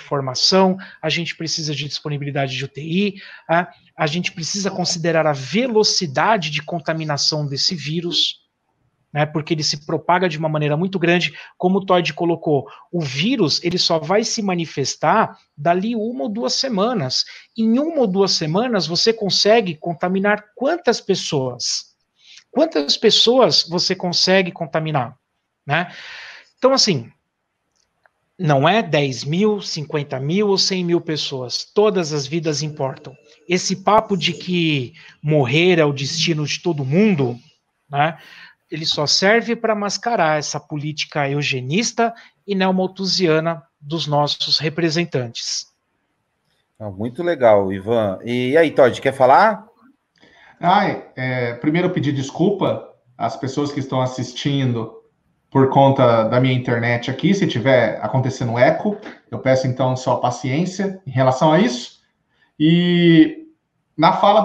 S3: disponibilidade de UTI, né? A gente precisa considerar a velocidade de contaminação desse vírus, né, porque ele se propaga de uma maneira muito grande, como o Todd colocou, o vírus ele só vai se manifestar dali 1 ou 2 semanas. Em 1 ou 2 semanas você consegue contaminar quantas pessoas? Quantas pessoas você consegue contaminar? Né? Então, assim, não é 10 mil, 50 mil ou 100 mil pessoas, todas as vidas importam. Esse papo de que morrer é o destino de todo mundo, né? Ele só serve para mascarar essa política eugenista e neomalthusiana dos nossos representantes.
S1: Muito legal, Ivan. E aí, Todd, quer falar?
S2: Primeiro pedir desculpa às pessoas que estão assistindo por conta da minha internet aqui, se tiver acontecendo eco, eu peço então só paciência em relação a isso. E na fala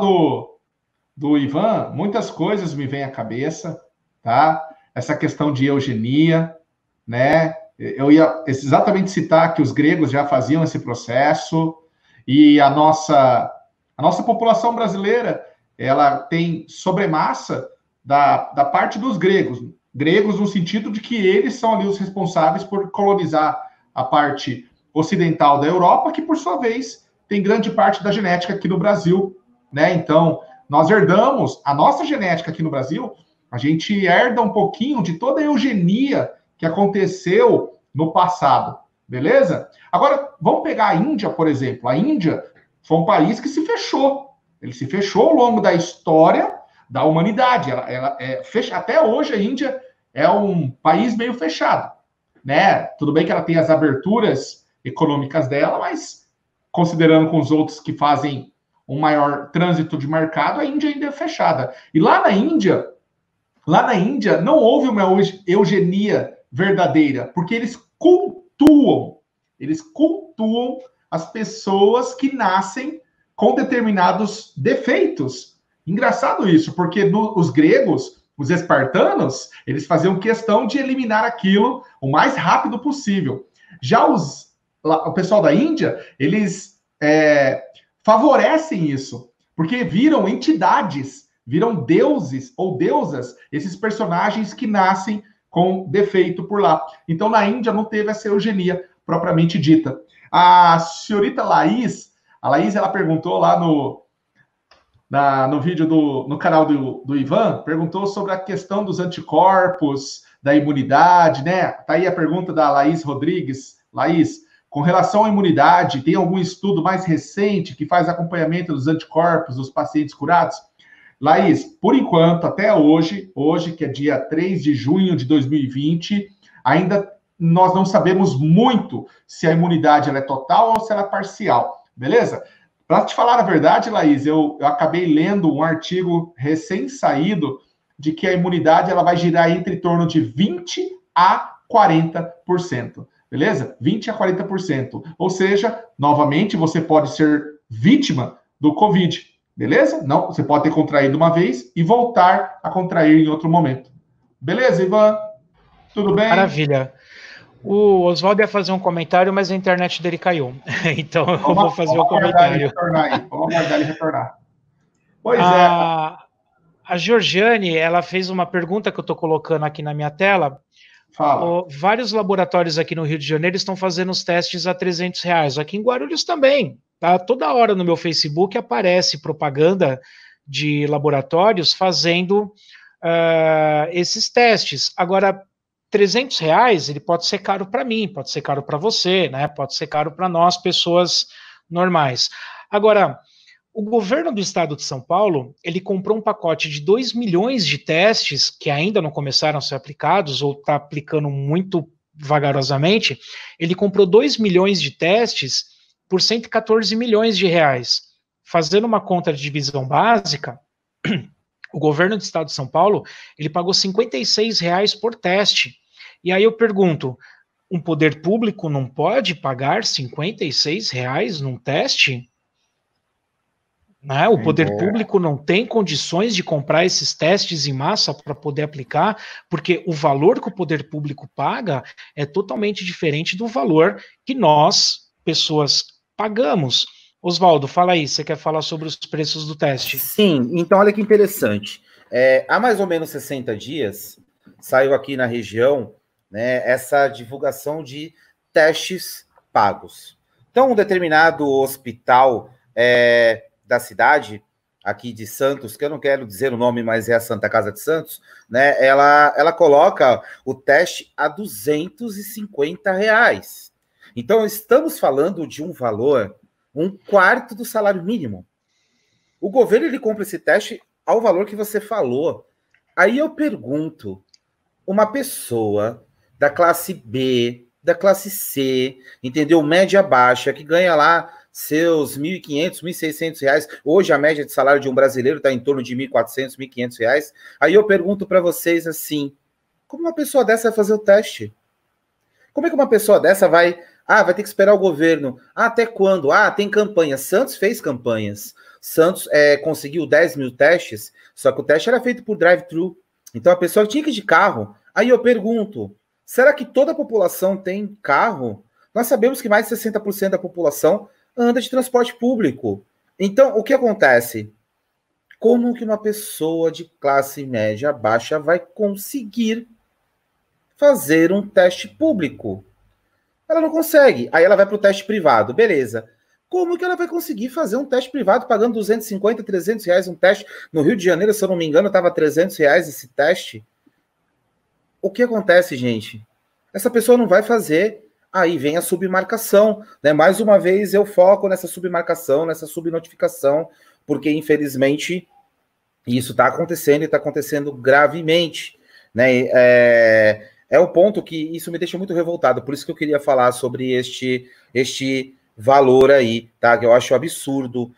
S2: do Ivan, muitas coisas me vêm à cabeça, tá? Essa questão de eugenia, né? Eu ia exatamente citar que os gregos já faziam esse processo e a nossa população brasileira, ela tem sobremassa da parte dos gregos no sentido de que eles são ali os responsáveis por colonizar a parte ocidental da Europa, que por sua vez tem grande parte da genética aqui no Brasil, né? Então, nós herdamos a nossa genética aqui no Brasil. A gente herda um pouquinho de toda a eugenia que aconteceu no passado, beleza? Agora, vamos pegar a Índia, por exemplo. A Índia foi um país que se fechou. Ele se fechou ao longo da história da humanidade. Até hoje, a Índia é um país meio fechado, né? Tudo bem que ela tem as aberturas econômicas dela, mas considerando com os outros que fazem um maior trânsito de mercado, a Índia ainda é fechada. E lá na Índia não houve uma eugenia verdadeira, porque eles cultuam as pessoas que nascem com determinados defeitos. Engraçado isso, porque os gregos, os espartanos, eles faziam questão de eliminar aquilo o mais rápido possível. Já o pessoal da Índia, eles favorecem isso, porque viram entidades, viram deuses ou deusas, esses personagens que nascem com defeito por lá. Então, na Índia não teve essa eugenia propriamente dita. A senhorita Laís, ela perguntou lá no vídeo no canal do Ivan, perguntou sobre a questão dos anticorpos, da imunidade, né? Tá aí a pergunta da Laís Rodrigues. Laís, com relação à imunidade, tem algum estudo mais recente que faz acompanhamento dos anticorpos dos pacientes curados? Laís, por enquanto, até hoje, que é dia 3 de junho de 2020, ainda nós não sabemos muito se a imunidade ela é total ou se ela é parcial, beleza? Para te falar a verdade, Laís, eu acabei lendo um artigo recém-saído de que a imunidade ela vai girar entre torno de 20% a 40%, beleza? 20% a 40%. Ou seja, novamente, você pode ser vítima do Covid, beleza? Não, você pode ter contraído uma vez e voltar a contrair em outro momento. Beleza, Ivan? Tudo bem?
S3: Maravilha. O Oswaldo ia fazer um comentário, mas a internet dele caiu. Então eu vou fazer o comentário.
S2: Vamos aguardar ele retornar. Pois
S3: A Georgiane, ela fez uma pergunta que eu estou colocando aqui na minha tela.
S2: Fala.
S3: Vários laboratórios aqui no Rio de Janeiro estão fazendo os testes a R$300. Aqui em Guarulhos também. Tá? Toda hora no meu Facebook aparece propaganda de laboratórios fazendo esses testes. Agora, R$300, ele pode ser caro para mim, pode ser caro para você, né? Pode ser caro para nós, pessoas normais. Agora, o governo do estado de São Paulo, ele comprou um pacote de 2 milhões de testes, que ainda não começaram a ser aplicados, ou está aplicando muito vagarosamente. Ele comprou 2 milhões de testes por R$114 milhões. Fazendo uma conta de divisão básica, o governo do estado de São Paulo, ele pagou R$56 por teste. E aí eu pergunto, um poder público não pode pagar R$56 num teste? Né? O poder público não tem condições de comprar esses testes em massa para poder aplicar, porque o valor que o poder público paga é totalmente diferente do valor que nós, pessoas, pagamos. Oswaldo, fala aí, você quer falar sobre os preços do teste?
S1: Sim, então olha que interessante. Há mais ou menos 60 dias, saiu aqui na região, né, essa divulgação de testes pagos. Então, um determinado hospital da cidade, aqui de Santos, que eu não quero dizer o nome, mas é a Santa Casa de Santos, né, ela coloca o teste a R$250. Então, estamos falando de um valor, 1/4 do salário mínimo. O governo, ele compra esse teste ao valor que você falou. Aí eu pergunto, uma pessoa da classe B, da classe C, entendeu? Média baixa, que ganha lá seus R$1.500, R$1.600. Hoje a média de salário de um brasileiro está em torno de R$1.400, R$1.500. Aí eu pergunto para vocês assim, como uma pessoa dessa vai fazer o teste? Como é que uma pessoa dessa vai ter que esperar o governo? Até quando? Tem campanha. Santos fez campanhas. Santos conseguiu 10 mil testes, só que o teste era feito por drive-thru. Então a pessoa tinha que ir de carro. Aí eu pergunto, será que toda a população tem carro? Nós sabemos que mais de 60% da população anda de transporte público. Então, o que acontece? Como que uma pessoa de classe média baixa vai conseguir fazer um teste público? Ela não consegue. Aí ela vai para o teste privado. Beleza. Como que ela vai conseguir fazer um teste privado pagando 250, R$300 um teste? No Rio de Janeiro, se eu não me engano, estava R$300 esse teste. O que acontece, gente? Essa pessoa não vai fazer. Aí vem a submarcação, né? Mais uma vez eu foco nessa submarcação, nessa subnotificação, porque infelizmente isso está acontecendo e está acontecendo gravemente, né? É um ponto que isso me deixa muito revoltado, por isso que eu queria falar sobre este valor aí, tá? Que eu acho absurdo.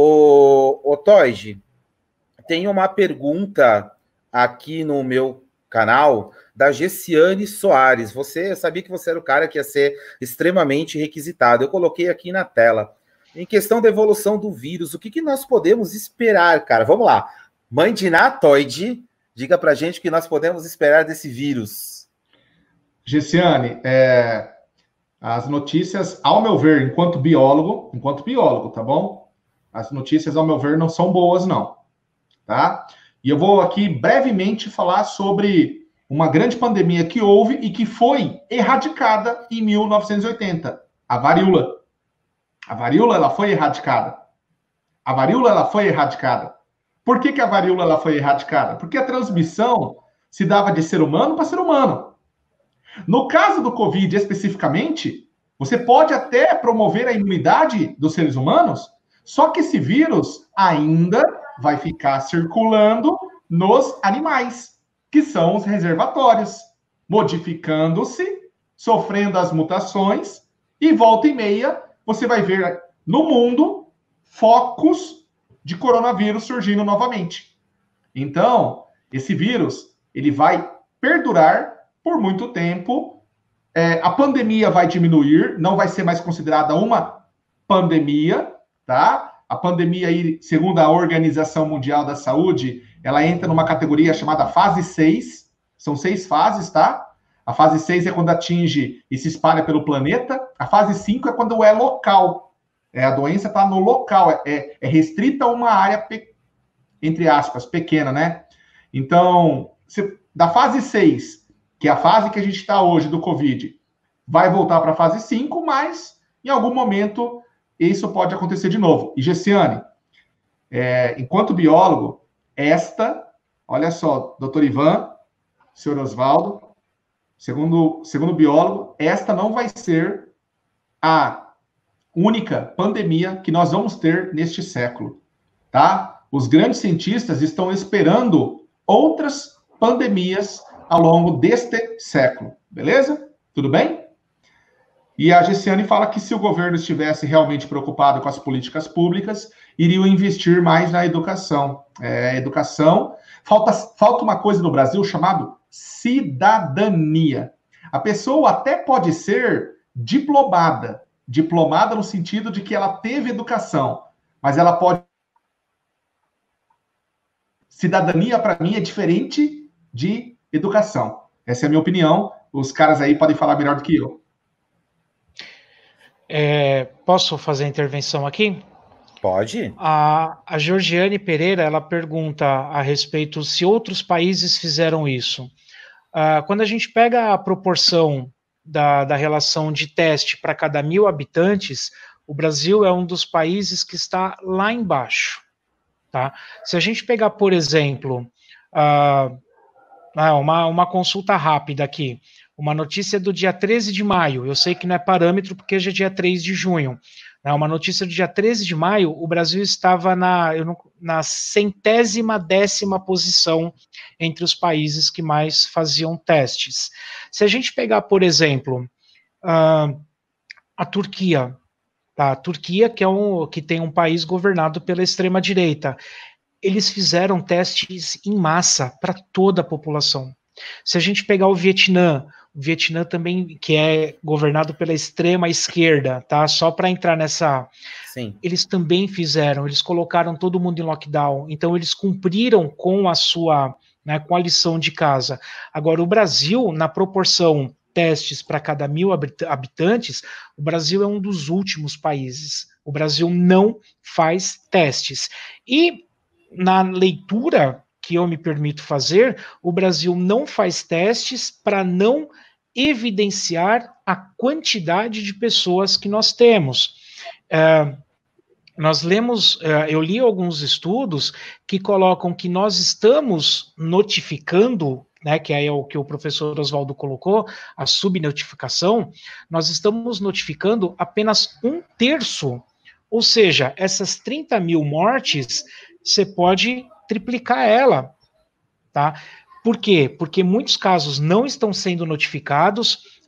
S1: O Toide, tem uma pergunta aqui no meu canal da Gessiane Soares. Eu sabia que você era o cara que ia ser extremamente requisitado. Eu coloquei aqui na tela. Em questão da evolução do vírus, o que nós podemos esperar, cara? Vamos lá. Mãe de Ná, Toide, diga pra gente o que nós podemos esperar desse vírus.
S2: Gessiane, as notícias, ao meu ver, enquanto biólogo, tá bom? As notícias, ao meu ver, não são boas, não, tá? E eu vou aqui brevemente falar sobre uma grande pandemia que houve e que foi erradicada em 1980, a varíola. A varíola, ela foi erradicada. A varíola, ela foi erradicada. Por que a varíola ela foi erradicada? Porque a transmissão se dava de ser humano para ser humano. No caso do Covid, especificamente, você pode até promover a imunidade dos seres humanos, só que esse vírus ainda vai ficar circulando nos animais, que são os reservatórios, modificando-se, sofrendo as mutações, e volta e meia você vai ver no mundo focos de coronavírus surgindo novamente. Então, esse vírus, ele vai perdurar por muito tempo. A pandemia vai diminuir, não vai ser mais considerada uma pandemia, tá? A pandemia aí, segundo a Organização Mundial da Saúde, ela entra numa categoria chamada fase 6. São 6 fases, tá? A fase 6 é quando atinge e se espalha pelo planeta. A fase 5 é quando é local. A doença está no local, é restrita a uma área, entre aspas, pequena, né? Então, da fase 6, que é a fase que a gente está hoje do Covid, vai voltar para a fase 5, mas em algum momento isso pode acontecer de novo. E, Gessiane, enquanto biólogo, olha só, doutor Ivan, senhor Osvaldo, segundo biólogo, esta não vai ser a única pandemia que nós vamos ter neste século, tá? Os grandes cientistas estão esperando outras pandemias ao longo deste século, beleza? Tudo bem? E a Gessiane fala que se o governo estivesse realmente preocupado com as políticas públicas, iriam investir mais na educação. Educação. Falta uma coisa no Brasil chamado cidadania. A pessoa até pode ser diplomada no sentido de que ela teve educação, mas ela pode... Cidadania, para mim, é diferente de educação. Essa é a minha opinião. Os caras aí podem falar melhor do que eu.
S3: Posso fazer a intervenção aqui?
S1: Pode.
S3: A Georgiane Pereira, ela pergunta a respeito se outros países fizeram isso. Quando a gente pega a proporção da relação de teste para cada 1.000 habitantes, o Brasil é um dos países que está lá embaixo. Tá? Se a gente pegar, por exemplo, uma consulta rápida aqui, uma notícia do dia 13 de maio, eu sei que não é parâmetro porque hoje é dia 3 de junho, né? Uma notícia do dia 13 de maio, o Brasil estava na 110ª posição entre os países que mais faziam testes. Se a gente pegar, por exemplo, a Turquia, tá? A Turquia, que tem um país governado pela extrema-direita, eles fizeram testes em massa para toda a população. Se a gente pegar o Vietnã também, que é governado pela extrema esquerda, tá? Só para entrar nessa... Sim. Eles também fizeram, eles colocaram todo mundo em lockdown, então eles cumpriram com a sua, né, com a lição de casa. Agora, o Brasil, na proporção testes para cada 1.000 habitantes, o Brasil é um dos últimos países. O Brasil não faz testes. E na leitura que eu me permito fazer, o Brasil não faz testes para não evidenciar a quantidade de pessoas que nós temos. Eu li alguns estudos que colocam que nós estamos notificando, né, que é o que o professor Osvaldo colocou, a subnotificação, nós estamos notificando apenas 1/3, ou seja, essas 30.000 mortes, você pode triplicar ela, tá? Por quê? Porque muitos casos não estão sendo notificados,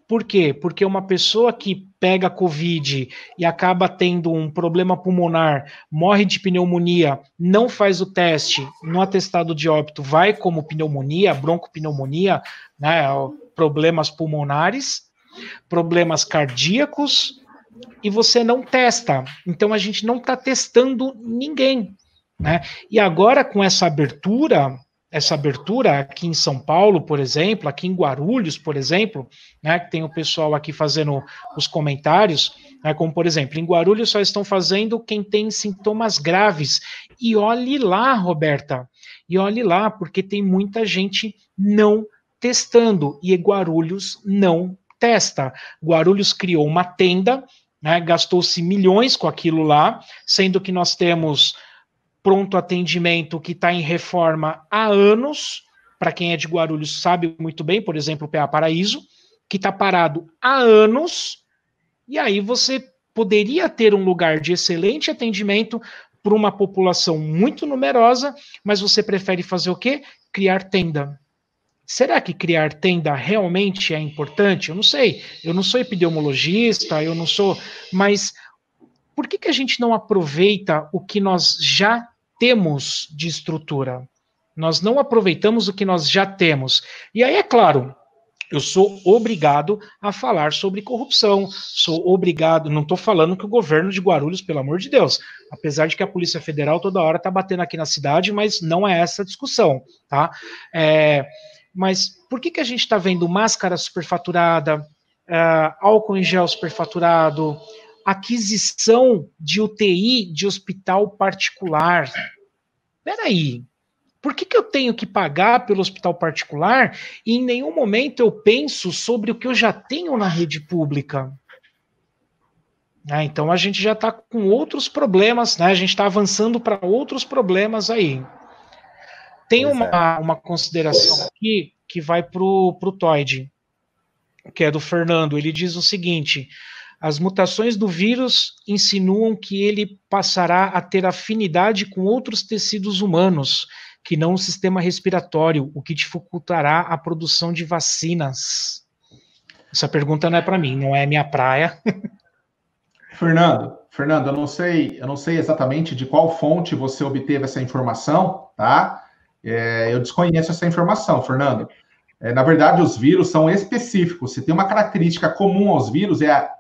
S3: Por quê? Porque uma pessoa que pega Covid e acaba tendo um problema pulmonar, morre de pneumonia, não faz o teste, no atestado de óbito vai como pneumonia, broncopneumonia, né, problemas pulmonares, problemas cardíacos, e você não testa. Então a gente não está testando ninguém, né? E agora com essa abertura aqui em São Paulo, por exemplo, aqui em Guarulhos, por exemplo, né, que tem o pessoal aqui fazendo os comentários, né, como por exemplo, em Guarulhos só estão fazendo quem tem sintomas graves. E olhe lá, Roberta, e olhe lá, porque tem muita gente não testando, e Guarulhos não testa. Guarulhos criou uma tenda, né, gastou-se milhões com aquilo lá, sendo que nós temos pronto atendimento que está em reforma há anos, para quem é de Guarulhos sabe muito bem, por exemplo, o PA Paraíso, que está parado há anos, e aí você poderia ter um lugar de excelente atendimento para uma população muito numerosa, mas você prefere fazer o quê? Criar tenda. Será que criar tenda realmente é importante? Eu não sei, eu não sou epidemiologista, eu não sou, mas por que a gente não aproveita o que nós já temos de estrutura? Nós não aproveitamos o que nós já temos. E aí, é claro, eu sou obrigado a falar sobre corrupção, sou obrigado, não estou falando que o governo de Guarulhos, pelo amor de Deus, apesar de que a Polícia Federal toda hora está batendo aqui na cidade, mas não é essa a discussão, tá? Mas por que a gente está vendo máscara superfaturada, álcool em gel superfaturado, aquisição de UTI de hospital particular? Peraí, por que eu tenho que pagar pelo hospital particular e em nenhum momento eu penso sobre o que eu já tenho na rede pública? Então a gente já está com outros problemas, né? A gente está avançando para outros problemas aí. Tem uma consideração aqui que vai para o Toyd, que é do Fernando. Ele diz o seguinte: as mutações do vírus insinuam que ele passará a ter afinidade com outros tecidos humanos, que não o sistema respiratório, o que dificultará a produção de vacinas. Essa pergunta não é para mim, não é minha praia.
S2: Fernando, eu não sei exatamente de qual fonte você obteve essa informação, tá? Eu desconheço essa informação, Fernando. Na verdade, os vírus são específicos. Se tem uma característica comum aos vírus, é a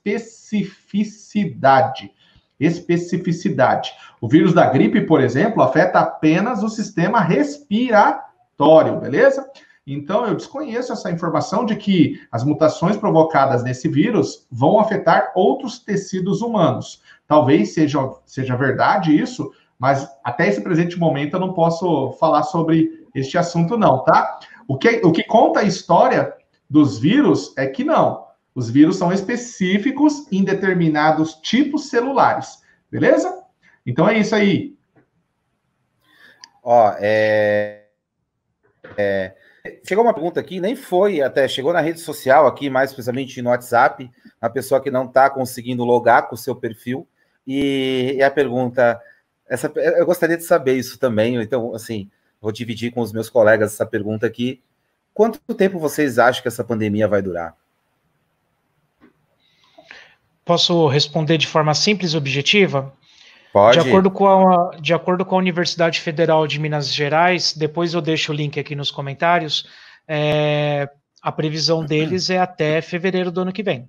S2: especificidade. Especificidade. O vírus da gripe, por exemplo, afeta apenas o sistema respiratório, beleza? Então, eu desconheço essa informação de que as mutações provocadas nesse vírus vão afetar outros tecidos humanos. Talvez seja verdade isso, mas até esse presente momento eu não posso falar sobre este assunto não, tá? O que conta a história dos vírus é que não. Os vírus são específicos em determinados tipos celulares. Beleza? Então é isso aí.
S1: Chegou uma pergunta aqui, nem foi até, chegou na rede social aqui, mais precisamente no WhatsApp, a pessoa que não está conseguindo logar com o seu perfil, e a pergunta, eu gostaria de saber isso também, então, assim, vou dividir com os meus colegas essa pergunta aqui. Quanto tempo vocês acham que essa pandemia vai durar?
S3: Posso responder de forma simples e objetiva?
S1: Pode.
S3: De acordo com a Universidade Federal de Minas Gerais, depois eu deixo o link aqui nos comentários, a previsão deles é até fevereiro do ano que vem.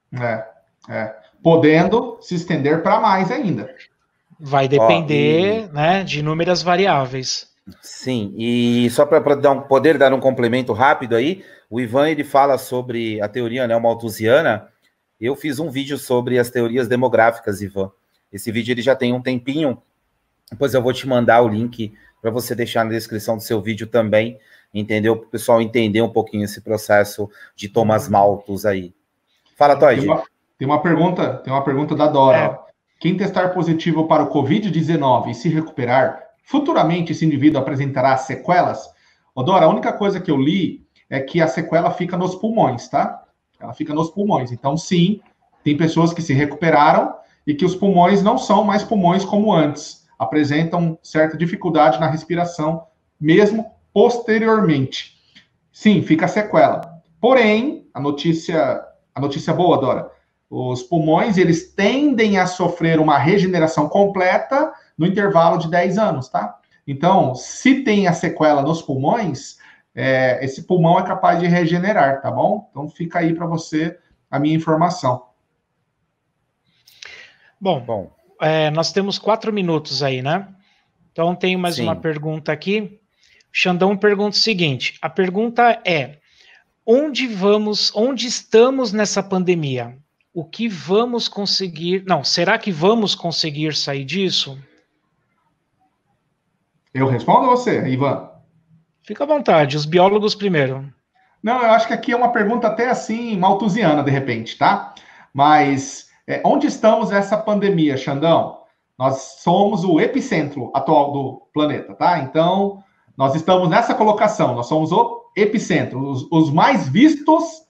S2: Podendo se estender para mais ainda.
S3: Vai depender, né, de inúmeras variáveis.
S1: Sim, e só para poder dar um complemento rápido aí, o Ivan ele fala sobre a teoria neomalthusiana. Eu fiz um vídeo sobre as teorias demográficas, Ivan. Esse vídeo ele já tem um tempinho, depois eu vou te mandar o link para você deixar na descrição do seu vídeo também, entendeu? Para o pessoal entender um pouquinho esse processo de Thomas Malthus aí. Fala, Toyd.
S2: Tem uma pergunta da Dora. Quem testar positivo para o Covid-19 e se recuperar, futuramente esse indivíduo apresentará sequelas? Dora, a única coisa que eu li é que a sequela fica nos pulmões, tá? Ela fica nos pulmões. Então, sim, tem pessoas que se recuperaram e que os pulmões não são mais pulmões como antes. Apresentam certa dificuldade na respiração, mesmo posteriormente. Sim, fica sequela. Porém, a notícia boa, Dora. Os pulmões, eles tendem a sofrer uma regeneração completa no intervalo de 10 anos, tá? Então, se tem a sequela nos pulmões, esse pulmão é capaz de regenerar, tá bom? Então, fica aí para você a minha informação.
S3: Bom, nós temos 4 minutos aí, né? Então, tenho mais uma pergunta aqui. O Xandão pergunta o seguinte, a pergunta é, onde estamos nessa pandemia? O que vamos conseguir... Não, será que vamos conseguir sair disso?
S2: Eu respondo ou você, Ivan?
S3: Fica à vontade, os biólogos primeiro.
S2: Não, eu acho que aqui é uma pergunta até assim, malthusiana, de repente, tá? Mas onde estamos nessa pandemia, Xandão? Nós somos o epicentro atual do planeta, tá? Então, nós estamos nessa colocação, nós somos o epicentro, os mais vistos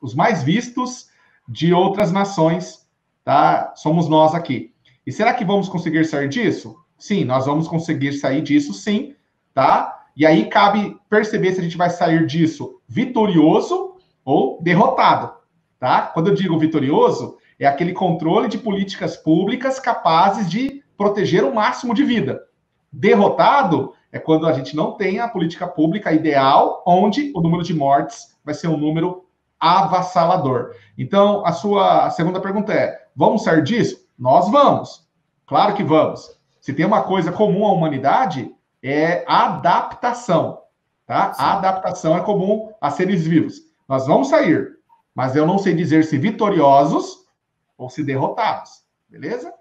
S2: de outras nações, tá? Somos nós aqui. E será que vamos conseguir sair disso? Sim, nós vamos conseguir sair disso, sim, tá? E aí cabe perceber se a gente vai sair disso vitorioso ou derrotado, tá? Quando eu digo vitorioso, é aquele controle de políticas públicas capazes de proteger o máximo de vida. Derrotado é quando a gente não tem a política pública ideal, onde o número de mortes vai ser um número avassalador. Então, a sua segunda pergunta é, vamos sair disso? Nós vamos. Claro que vamos. Se tem uma coisa comum à humanidade, é a adaptação, tá? Sim. A adaptação é comum a seres vivos. Nós vamos sair, mas eu não sei dizer se vitoriosos ou se derrotados, beleza?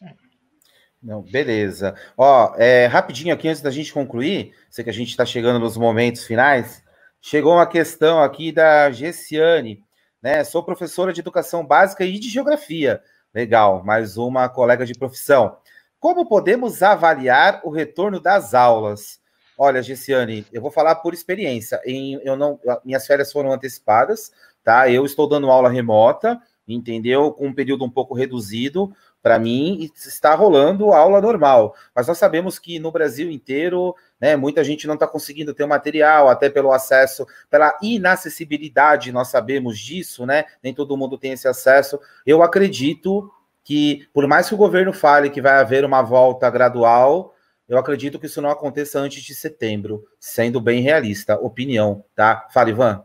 S1: Não, beleza. Ó, rapidinho aqui, antes da gente concluir, sei que a gente está chegando nos momentos finais, chegou uma questão aqui da Gessiane, né? Sou professora de educação básica e de geografia. Legal, mais uma colega de profissão. Como podemos avaliar o retorno das aulas? Olha, Gessiane, eu vou falar por experiência. Minhas férias foram antecipadas, tá? Eu estou dando aula remota, entendeu? Com um período um pouco reduzido para mim, e está rolando aula normal. Mas nós sabemos que no Brasil inteiro, né, muita gente não está conseguindo ter o material, até pelo acesso, pela inacessibilidade, nós sabemos disso, né? Nem todo mundo tem esse acesso. Eu acredito que, por mais que o governo fale que vai haver uma volta gradual, eu acredito que isso não aconteça antes de setembro, sendo bem realista. Opinião, tá? Fala, Ivan.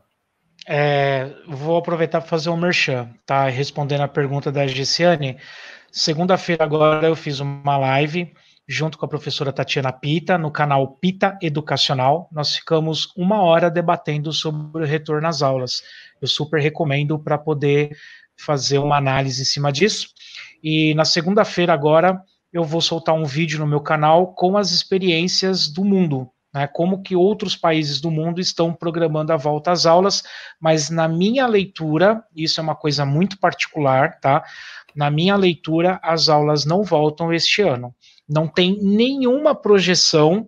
S3: Vou aproveitar para fazer um merchan, tá? Respondendo a pergunta da Gessiane. Segunda-feira agora eu fiz uma live junto com a professora Tatiana Pita, no canal Pita Educacional. Nós ficamos 1 hora debatendo sobre o retorno às aulas. Eu super recomendo para poder fazer uma análise em cima disso. E na segunda-feira agora eu vou soltar um vídeo no meu canal com as experiências do mundo, né, como que outros países do mundo estão programando a volta às aulas, mas na minha leitura, isso é uma coisa muito particular, tá? Na minha leitura, as aulas não voltam este ano. Não tem nenhuma projeção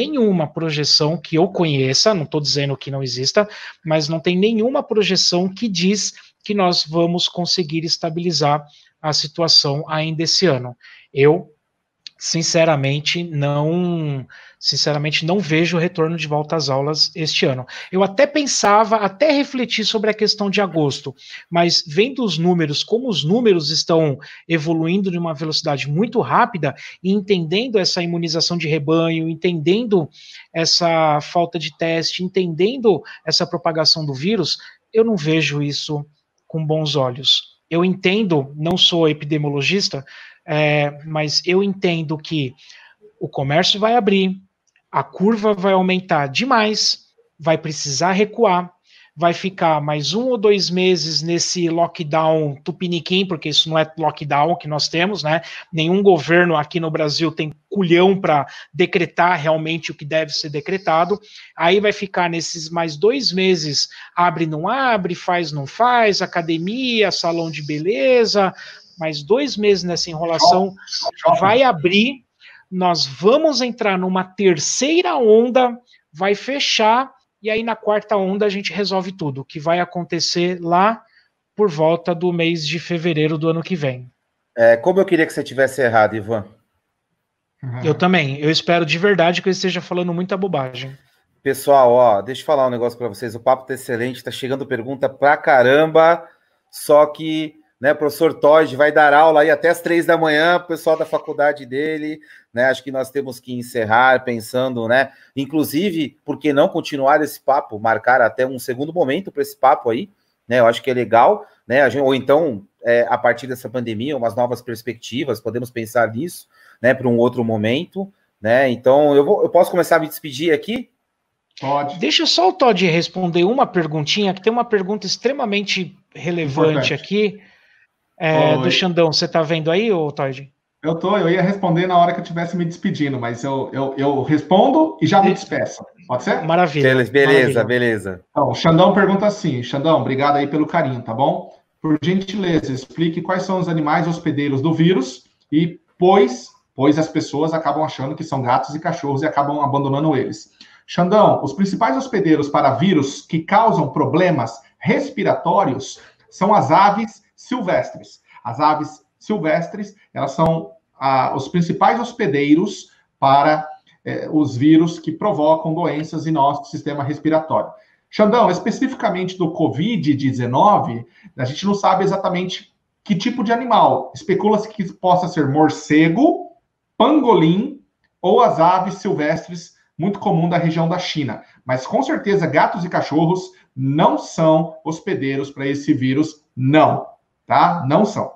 S3: que eu conheça, não estou dizendo que não exista, mas não tem nenhuma projeção que diz que nós vamos conseguir estabilizar a situação ainda esse ano. Eu, sinceramente não vejo o retorno de volta às aulas este ano. Eu até refleti sobre a questão de agosto, mas vendo os números, como os números estão evoluindo de uma velocidade muito rápida, e entendendo essa imunização de rebanho, entendendo essa falta de teste, entendendo essa propagação do vírus, eu não vejo isso com bons olhos. Eu entendo, não sou epidemiologista, mas eu entendo que o comércio vai abrir, a curva vai aumentar demais, vai precisar recuar, vai ficar mais 1 ou 2 meses nesse lockdown tupiniquim, porque isso não é lockdown que nós temos, né? Nenhum governo aqui no Brasil tem culhão para decretar realmente o que deve ser decretado. Aí vai ficar nesses mais 2 meses, abre, não abre, faz, não faz, academia, salão de beleza, mais 2 meses nessa enrolação, vai abrir, nós vamos entrar numa terceira onda, vai fechar, e aí na quarta onda a gente resolve tudo, que vai acontecer lá por volta do mês de fevereiro do ano que vem.
S1: Como eu queria que você tivesse errado, Ivan.
S3: Eu também, eu espero de verdade que eu esteja falando muita bobagem.
S1: Pessoal, ó, deixa eu falar um negócio para vocês. O papo tá excelente, tá chegando pergunta pra caramba. Só que, né, o professor Todd vai dar aula aí até as 3 da manhã, pro pessoal da faculdade dele, né? Acho que nós temos que encerrar pensando, né? Inclusive, por que não continuar esse papo, marcar até um segundo momento para esse papo aí, né? Eu acho que é legal, né? Ou então, a partir dessa pandemia, umas novas perspectivas, podemos pensar nisso, né? Para um outro momento, né? Então, eu posso começar a me despedir aqui?
S3: Pode. Deixa só o Todd responder uma perguntinha, que tem uma pergunta extremamente relevante aqui, do Xandão. Você está vendo aí, ô Todd?
S2: Eu ia responder na hora que eu estivesse me despedindo, mas eu respondo e já me despeço. Pode ser?
S3: Maravilha.
S1: Beleza.
S2: Então, o Xandão pergunta assim, Xandão, obrigado aí pelo carinho, tá bom? Por gentileza, explique quais são os animais hospedeiros do vírus e pois as pessoas acabam achando que são gatos e cachorros e acabam abandonando eles. Xandão, os principais hospedeiros para vírus que causam problemas respiratórios são as aves silvestres. As aves silvestres, elas são os principais hospedeiros para os vírus que provocam doenças em nosso sistema respiratório. Xandão, especificamente do Covid-19, a gente não sabe exatamente que tipo de animal. Especula-se que possa ser morcego, pangolim ou as aves silvestres muito comum da região da China. Mas, com certeza, gatos e cachorros não são hospedeiros para esse vírus, não. Tá? Não são.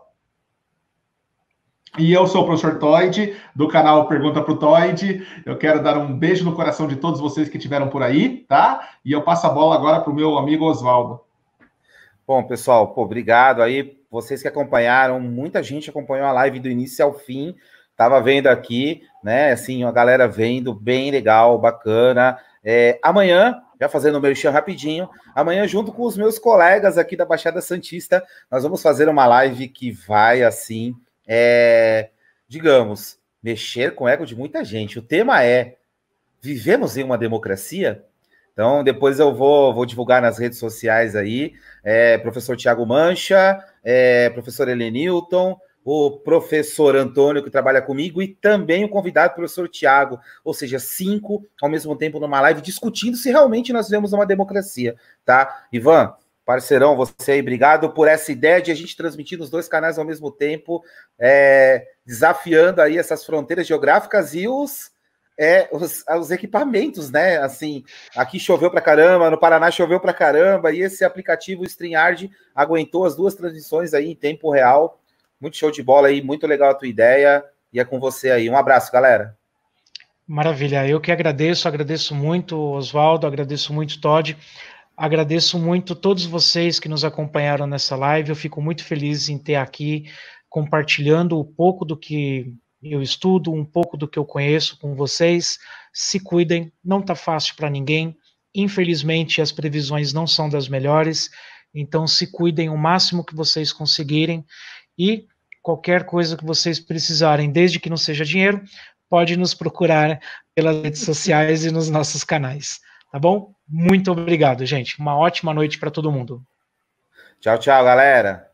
S2: E eu sou o professor Todd, do canal Pergunta pro Todd. Eu quero dar um beijo no coração de todos vocês que estiveram por aí, tá? E eu passo a bola agora para o meu amigo Oswaldo.
S1: Bom, pessoal, obrigado aí. Vocês que acompanharam, muita gente acompanhou a live do início ao fim. Tava vendo aqui, né, assim, a galera vendo, bem legal, bacana. Amanhã, já fazendo o merchan rapidinho, amanhã, junto com os meus colegas aqui da Baixada Santista, nós vamos fazer uma live que vai, assim, digamos, mexer com o ego de muita gente. O tema é, vivemos em uma democracia? Então, depois eu vou divulgar nas redes sociais aí, professor Tiago Mancha, professor Helenilton, o professor Antônio, que trabalha comigo, e também o convidado, o professor Tiago, ou seja, 5 ao mesmo tempo numa live, discutindo se realmente nós vivemos uma democracia, tá? Ivan, parceirão, você aí, obrigado por essa ideia de a gente transmitir nos 2 canais ao mesmo tempo, desafiando aí essas fronteiras geográficas e os equipamentos, né? Assim, aqui choveu pra caramba, no Paraná choveu pra caramba, e esse aplicativo StreamYard aguentou as 2 transmissões aí em tempo real. Muito show de bola aí, muito legal a tua ideia, e é com você aí. Um abraço, galera.
S3: Maravilha, eu que agradeço muito, Oswaldo, agradeço muito, Todd, agradeço muito todos vocês que nos acompanharam nessa live. Eu fico muito feliz em ter aqui, compartilhando um pouco do que eu estudo, um pouco do que eu conheço com vocês. Se cuidem, não tá fácil para ninguém, infelizmente as previsões não são das melhores, então se cuidem o máximo que vocês conseguirem, e qualquer coisa que vocês precisarem, desde que não seja dinheiro, pode nos procurar pelas redes sociais e nos nossos canais, tá bom? Muito obrigado, gente. Uma ótima noite para todo mundo.
S1: Tchau, tchau, galera.